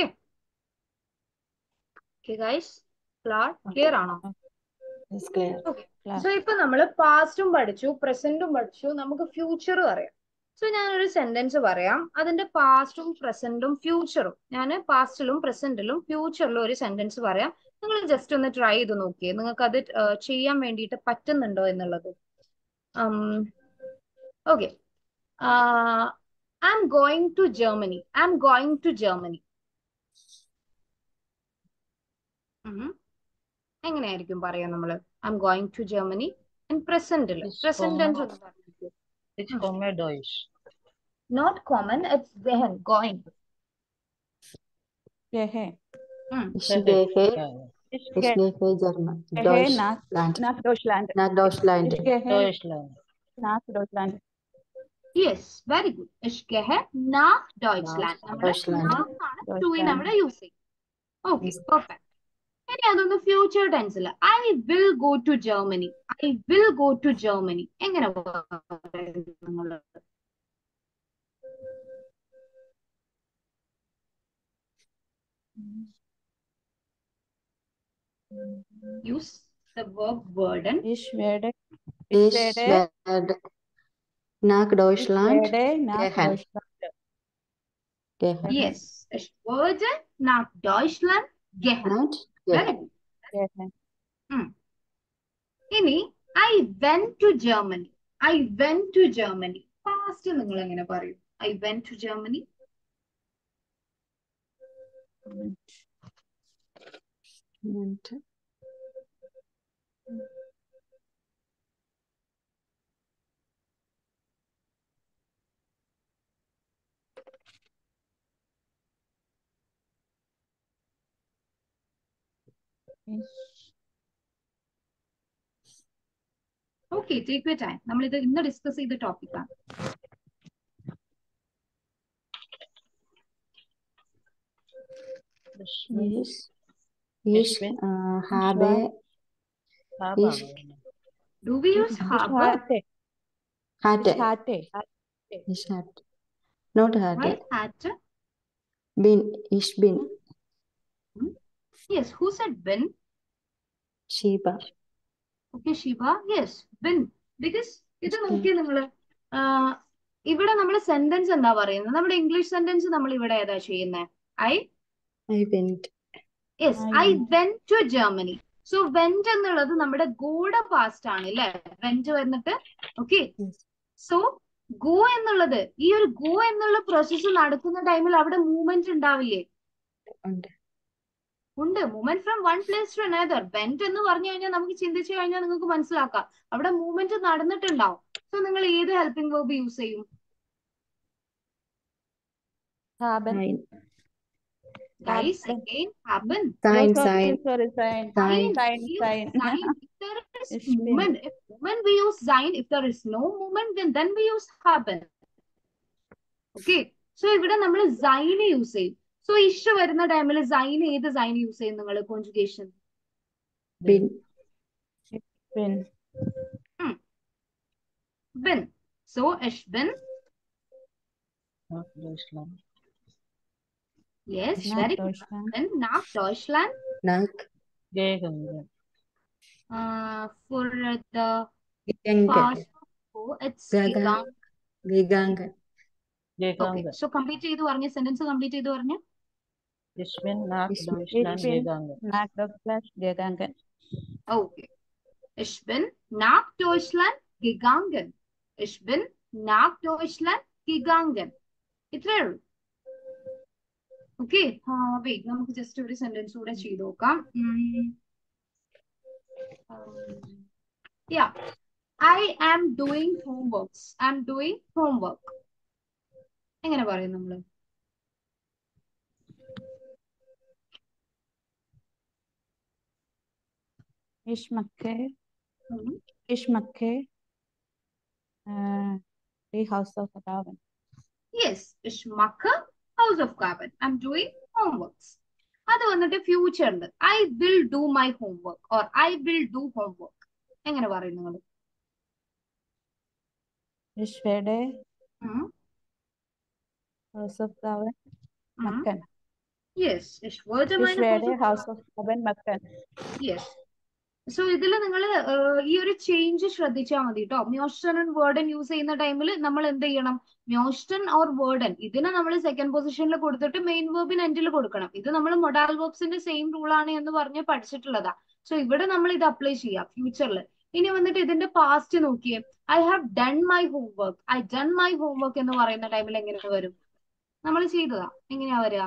ഗൈസ്, ക്ലിയർ ആണോ? It's clear. Okay. Class. So ഇപ്പൊ നമ്മൾ പാസ്റ്റും പഠിച്ചു, പ്രസന്റും പഠിച്ചു, നമുക്ക് ഫ്യൂച്ചറും അറിയാം. സോ ഞാനൊരു സെന്റൻസ് പറയാം, അതിന്റെ പാസ്റ്റും പ്രസന്റും ഫ്യൂച്ചറും, ഞാൻ പാസ്റ്റിലും പ്രസന്റിലും ഫ്യൂച്ചറിലും ഒരു സെന്റൻസ് പറയാം. നിങ്ങൾ ജസ്റ്റ് ഒന്ന് ട്രൈ ചെയ്ത് നോക്കിയേ, നിങ്ങൾക്ക് അത് ചെയ്യാൻ വേണ്ടിയിട്ട് പറ്റുന്നുണ്ടോ എന്നുള്ളത്. Okay, I am going to Germany. I am going to Germany. എങ്ങനെയായിരിക്കും പറയാം നമ്മള്? I M going to Germany. പ്രസന്റിൽ Ich പ്രസന്റ് ടെൻസ് komme, ഒന്ന് പറഞ്ഞു. ich komme Deutsch. നോട്ട് കോമൺ, ഇറ്റ്സ് ഗെഹൻ, going. Gehe. Ich gehe, Ich ich gehe gehe German, gehe nach, Deutschland, nach Deutschland. nach Deutschland. Ich gehe Deutschland. nach Deutschland. Yes, very good. Ich gehe nach Deutschland. നമ്മൾ Deutschland. To നമ്മുടെ use ചെയ്യും. Okay, perfect. ഇനി അതൊന്ന് future ടെൻസിൽ, I will go to Germany. I will go to Germany എങ്ങനെ നിങ്ങൾ? Use the verb werden. Ich werde, ich Ich werde, werde nach ich Deutschland werde nach gehen. Deutschland Gehen. Yes, ich werde nach Deutschland gehen. Not Very gehen. good. gehen. ഇനി I went to Germany. I went to Germany past നിങ്ങൾ എങ്ങനെ പറയും? I went to Germany. Und Ich, okay, take your time. നമ്മൾ ഇത് ഇന്ന് discuss ചെയ്ത ടോപ്പിക്കാണ്. Ich ich, Ich ich bin- äh, habe, habe Ich- aber. Do we use ich have? hatte, ich hatte, hatte, ich hatte, not hatte, right, ഹാറ്റ്. bin, ich bin, yes, who said ബിൻ? Shiba, okay, Shiba. Yes, ബിൻ. Because ഇത് Okay. നോക്കിയേ നിങ്ങള്, ആഹ്, ഇവിടെ നമ്മുടെ sentence എന്താ പറയുന്നത്? നമ്മുടെ ഇംഗ്ലീഷ് സെന്റൻസ് നമ്മൾ ഇവിടെ ഏതാ ചെയ്യുന്നത്? I I went, yes, I I went to Germany. So went എന്നുള്ളത് നമ്മുടെ ഗോയുടെ പാസ്റ്റ് ആണ് അല്ലെ? വെന്റ് വന്നിട്ട് ഓക്കെ. Yes. സോ ഗോ എന്നുള്ളത്, ഈ ഒരു ഗോ എന്നുള്ള പ്രോസസ്സ് നടക്കുന്ന ടൈമിൽ അവിടെ മൂവ്മെന്റ് ഉണ്ടാവില്ലേ? und ഉണ്ട്. Movement from one place to another. Went എന്ന് പറഞ്ഞു കഴിഞ്ഞാൽ നമുക്ക് ചിന്തിച്ചു കഴിഞ്ഞാൽ നിങ്ങൾക്ക് മനസ്സിലാക്കാം അവിടെ മൂവ്മെന്റ് നടന്നിട്ടുണ്ടാവും. സോ നിങ്ങൾ ഏത് ഹെൽപ്പിംഗ് വേർബ് യൂസ് ചെയ്യും? haben. sein, Guys, Haben. again, happen. sein, Oh, sorry, sein, sorry, sein, sein, sein, We use sein. sein if there is Ich bin. movement. If movement, we use sein. If there is no movement, then then we use haben. Okay. So ഇവിടെ നമ്മൾ sein use ചെയ്യും. So ഇഷ് വരുന്ന ടൈമിൽ sign ഏത് sign use ചെയ്യും നിങ്ങൾ conjugation? bin, bin, ബിൻ. സോ ഇഷ് ബിൻ. Nach Deutschland. Yes, nach very good. Deutschland, Then nach Deutschland. nach, Gegangen. Uh, for the gegangen, past, oh, it's gegangen, gegangen. gegangen, Okay, Gegangen. so complete ചെയ്ത് പറഞ്ഞ sentence complete ചെയ്ത് പറഞ്ഞ. Ich bin nach Ich bin- Deutschland ich bin gegangen. nach Deutschland gegangen. Okay. Ich bin nach Deutschland gegangen. Ich bin nach Deutschland gegangen. ഇത്രേ ഉള്ളൂ. Okay, wait, നമുക്ക് just ഒരു sentence കൂടെ ചെയ്ത് നോക്കാം. Yeah, I am doing homeworks. I'm doing homework. എങ്ങനെ പറയും നമ്മള്? Ich mache, ഉം. ich mache äh, die Hausaufgaben. Yes, ich mache Hausaufgaben. I'm doing homeworks. അത് വന്നിട്ട് ഫ്യൂച്ചറിൽ I will do my homework or I will do homework എങ്ങനെ പറയും നിങ്ങൾ? Ich werde Hausaufgaben machen. Yes, ich werde Ich meine werde Hausaufgaben. Hausaufgaben machen. Yes. So ഇതിൽ നിങ്ങൾ ഈ ഒരു ചേഞ്ച് ശ്രദ്ധിച്ചാൽ മതി കേട്ടോ. മ്യോസ്റ്റൺ ആൻഡ് വേർഡൻ യൂസ് ചെയ്യുന്ന ടൈമിൽ നമ്മൾ എന്ത് ചെയ്യണം? മ്യോസ്റ്റൺ ഓർ വേർഡൻ ഇതിനെ നമ്മൾ സെക്കൻഡ് പൊസിഷനിൽ കൊടുത്തിട്ട് മെയിൻ വേർബിന് എൻഡിൽ കൊടുക്കണം. ഇത് നമ്മൾ മൊഡാൽ വേർബ്സിന്റെ സെയിം റൂൾ ആണ് എന്ന് പറഞ്ഞ് പഠിച്ചിട്ടുള്ളതാ. സോ ഇവിടെ നമ്മൾ ഇത് അപ്ലൈ ചെയ്യാം ഫ്യൂച്ചറിൽ. ഇനി വന്നിട്ട് ഇതിന്റെ പാസ്റ്റ് നോക്കിയേ. I have done my homework. I done my homework എന്ന് പറയുന്ന ടൈമിൽ എങ്ങനെ വരും? നമ്മൾ ചെയ്തതാ, എങ്ങനെയാ വരിക?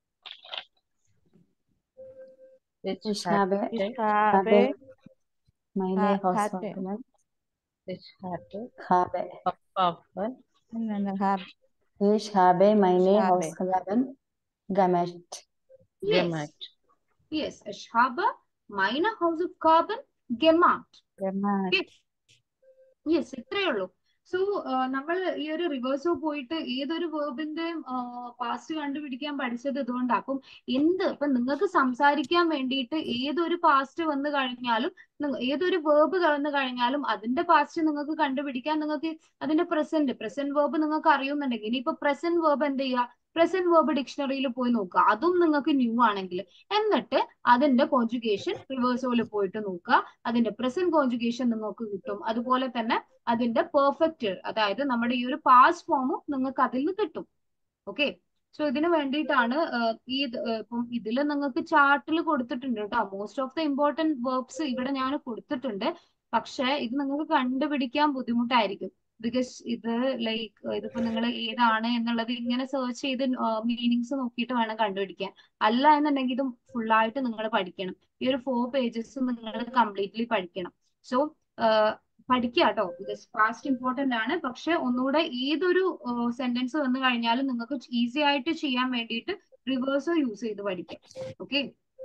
Ich ich habe, Ich habe habe, meine ha- Hausaufgaben, ich hatte habe, Aufgaben nein, nein, habe, ich habe meine habe. Hausaufgaben gemacht. Yes. gemacht. Yes, ich habe meine Hausaufgaben gemacht. gemacht. Yes, ഇത്രയേ ഉള്ളൂ. So നമ്മൾ ഈ ഒരു റിവേഴ്സോ പോയിട്ട് ഏതൊരു വേർബിന്റെ past കണ്ടുപിടിക്കാൻ പഠിച്ചത് ഇതുകൊണ്ടാണ്. അപ്പം എന്ത് ഇപ്പൊ നിങ്ങൾക്ക് സംസാരിക്കാൻ വേണ്ടിയിട്ട് ഏതൊരു പാസ്റ്റ് വന്നു കഴിഞ്ഞാലും നിങ്ങ- ഏതൊരു വേർബ് വന്നു കഴിഞ്ഞാലും അതിന്റെ പാസ്റ്റ് നിങ്ങൾക്ക് കണ്ടുപിടിക്കാൻ നിങ്ങൾക്ക് അതിന്റെ പ്രസന്റ് പ്രസന്റ് വേർബ് നിങ്ങൾക്ക് അറിയുന്നുണ്ടെങ്കിൽ ഇനിയിപ്പോ പ്രസന്റ് വേർബ് എന്ത് ചെയ്യുക? പ്രസന്റ് വേർബ് ഡിക്ഷണറിയിൽ പോയി നോക്കുക, അതും നിങ്ങൾക്ക് ന്യൂ ആണെങ്കിൽ. എന്നിട്ട് അതിന്റെ കോൺജുഗേഷൻ റിവേഴ്സോയിൽ പോയിട്ട് നോക്കുക, അതിന്റെ പ്രസന്റ് കോൺജുഗേഷൻ നിങ്ങൾക്ക് കിട്ടും. അതുപോലെ തന്നെ അതിന്റെ പെർഫെക്റ്റ്, അതായത് നമ്മുടെ ഈ ഒരു പാസ്റ്റ് ഫോമും നിങ്ങൾക്ക് അതിൽ നിന്ന് കിട്ടും. ഓക്കെ, സോ ഇതിന് വേണ്ടിയിട്ടാണ് ആഹ്, ഈ ഇത്, ആഹ്, ഇപ്പം ഇതിൽ നിങ്ങൾക്ക് ചാർട്ടിൽ കൊടുത്തിട്ടുണ്ട് കേട്ടോ. Most of the important verbs ഇവിടെ ഞാൻ കൊടുത്തിട്ടുണ്ട്. പക്ഷെ ഇത് നിങ്ങൾക്ക് കണ്ടുപിടിക്കാൻ ബുദ്ധിമുട്ടായിരിക്കും. ബിക്കോസ് ഇത് ലൈക്ക് ഇതിപ്പോ നിങ്ങൾ ഏതാണ് എന്നുള്ളത് ഇങ്ങനെ സെർച്ച് ചെയ്ത് മീനിങ്സ് നോക്കിയിട്ട് വേണം കണ്ടുപിടിക്കാൻ. അല്ല എന്നുണ്ടെങ്കിൽ ഇതും ഫുള്ളായിട്ട് നിങ്ങൾ പഠിക്കണം. ഈ ഒരു ഫോർ പേജസ് നിങ്ങൾ കംപ്ലീറ്റ്ലി പഠിക്കണം. സോ പഠിക്കുക കേട്ടോ, ബിക്കോസ് പാസ്റ്റ് ഇമ്പോർട്ടന്റ് ആണ്. പക്ഷെ ഒന്നുകൂടെ ഏതൊരു സെന്റൻസ് വന്നു കഴിഞ്ഞാലും നിങ്ങൾക്ക് ഈസി ആയിട്ട് ചെയ്യാൻ വേണ്ടിയിട്ട് റിവേഴ്സോ യൂസ് ചെയ്ത് പഠിക്കാം. ഓക്കെ,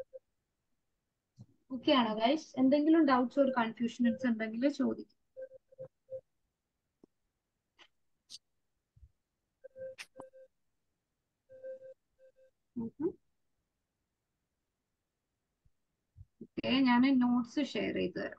ഓക്കെ ആണോ ഗൈസ്? എന്തെങ്കിലും ഡൗട്ട്സ് ഒരു കൺഫ്യൂഷൻസ് ഉണ്ടെങ്കിൽ ചോദിക്കും. ഓക്കെ, ഞാൻ നോട്ട്സ് ഷെയർ ചെയ്ത് തരാം.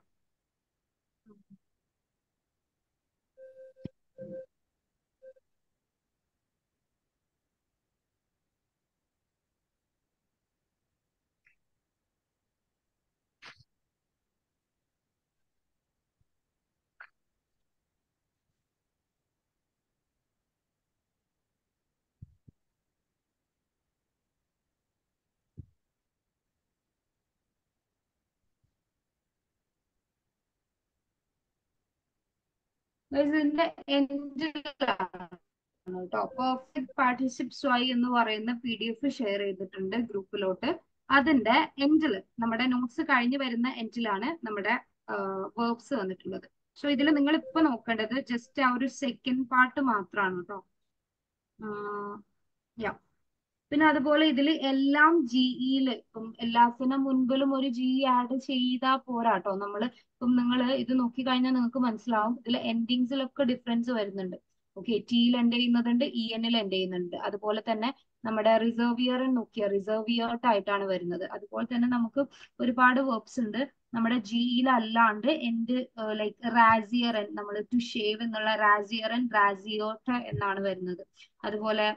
Guys, ഇതിന്റെ എൻഡിലാണ് കേട്ടോ. പെർഫെക്റ്റ് പാർട്ടിസിപ്സ് ആയി എന്ന് പറയുന്ന പി ഡി എഫ് ഷെയർ ചെയ്തിട്ടുണ്ട് ഗ്രൂപ്പിലോട്ട്. അതിന്റെ എൻഡില് നമ്മുടെ നോട്ട്സ് കഴിഞ്ഞ് വരുന്ന എൻഡിലാണ് നമ്മുടെ വേർബ്സ് വന്നിട്ടുള്ളത്. സോ ഇതിൽ നിങ്ങൾ ഇപ്പൊ നോക്കേണ്ടത് ജസ്റ്റ് ആ ഒരു സെക്കൻഡ് പാർട്ട് മാത്രമാണ് കേട്ടോ. യാ, പിന്നെ അതുപോലെ ഇതിൽ എല്ലാം ജിഇയില് ഇപ്പം എല്ലാത്തിനും മുൻപിലും ഒരു ജി ആഡ് ചെയ്താൽ പോരാട്ടോ. നമ്മൾ ഇപ്പം നിങ്ങൾ ഇത് നോക്കി കഴിഞ്ഞാൽ നിങ്ങൾക്ക് മനസ്സിലാവും ഇതിൽ എൻഡിങ്സിലൊക്കെ ഡിഫറൻസ് വരുന്നുണ്ട്. ഓക്കെ, ടിയിൽ എൻഡ് ചെയ്യുന്നതുണ്ട്, ഇ എന്നിൽ എൻഡ് ചെയ്യുന്നുണ്ട്. അതുപോലെ തന്നെ നമ്മുടെ റിസർവിയർ നോക്കിയ റിസർവിയേർട്ട് ആയിട്ടാണ് വരുന്നത്. അതുപോലെ തന്നെ നമുക്ക് ഒരുപാട് വെർബ്സ് ഉണ്ട് നമ്മുടെ ജിയിൽ അല്ലാണ്ട് എൻഡ് ലൈക്ക് റാസിയറൻ, നമ്മൾ ടു ഷേവ് എന്നുള്ള റാസിയറൻ റാസിയോട്ട് എന്നാണ് വരുന്നത്. അതുപോലെ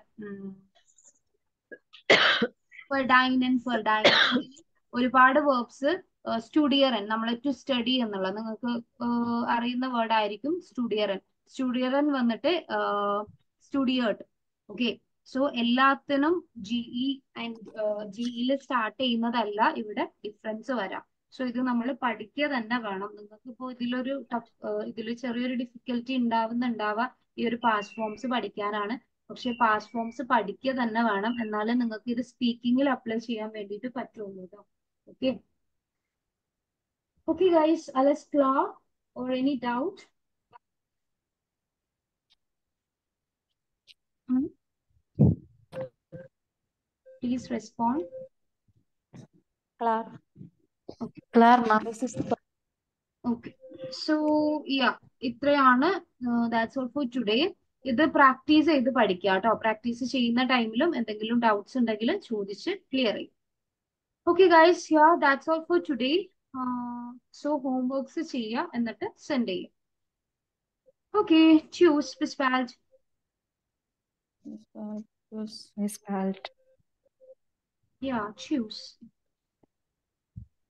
ഫെർഡൈനൻ ഫെർഡൈൻ ഒരുപാട് വേർബ്സ്. സ്റ്റുഡിയറൻ നമ്മൾ ടു സ്റ്റഡി എന്നുള്ളത് നിങ്ങൾക്ക് അറിയുന്ന വേർഡ് ആയിരിക്കും സ്റ്റുഡിയറൻ. സ്റ്റുഡിയറൻ വന്നിട്ട് സ്റ്റുഡിയേർട്ട്. ഓക്കെ, സോ എല്ലാത്തിനും ജിഇ ആൻഡ് ജിഇയിൽ സ്റ്റാർട്ട് ചെയ്യുന്നതല്ല ഇവിടെ ഡിഫറൻസ് വരാം. സോ ഇത് നമ്മൾ പഠിക്കുക തന്നെ വേണം. നിങ്ങൾക്ക് ഇപ്പോൾ ഇതിലൊരു ടഫ് ഇതിൽ ചെറിയൊരു ഡിഫിക്കൽറ്റി ഉണ്ടാവുന്നുണ്ടാവുക ഈ ഒരു പാസ്റ്റ് ഫോംസ് പഠിക്കാനാണ്. പക്ഷെ പാസ്റ്റ് ഫോംസ് പഠിക്കുക തന്നെ വേണം, എന്നാലേ നിങ്ങൾക്ക് ഇത് സ്പീക്കിങ്ങിൽ അപ്ലൈ ചെയ്യാൻ വേണ്ടിയിട്ട് പറ്റുള്ളൂ കേട്ടോ. Okay okay guys, let's clear or any doubt? Hmm? Please respond. Clar. Okay. Clear, ma'am. This is Okay. So yeah, ഇത്രയാണ്. That's all for today. ഇത് പ്രാക്ടീസ് ചെയ്ത് പഠിക്കുക കേട്ടോ. പ്രാക്ടീസ് ചെയ്യുന്ന ടൈമിലും എന്തെങ്കിലും ഡൗട്ട്സ് ഉണ്ടെങ്കിൽ ചോദിച്ച് ക്ലിയർ ചെയ്യും. Okay guys, yeah that's all for today. So homeworks ചെയ്യുക എന്നിട്ട് സെൻഡ് ചെയ്യുക. ഓക്കെ, ചൂസ് ബിസ്പാൽറ്റ്. this, uh, this Miss Palt. Yeah, choose.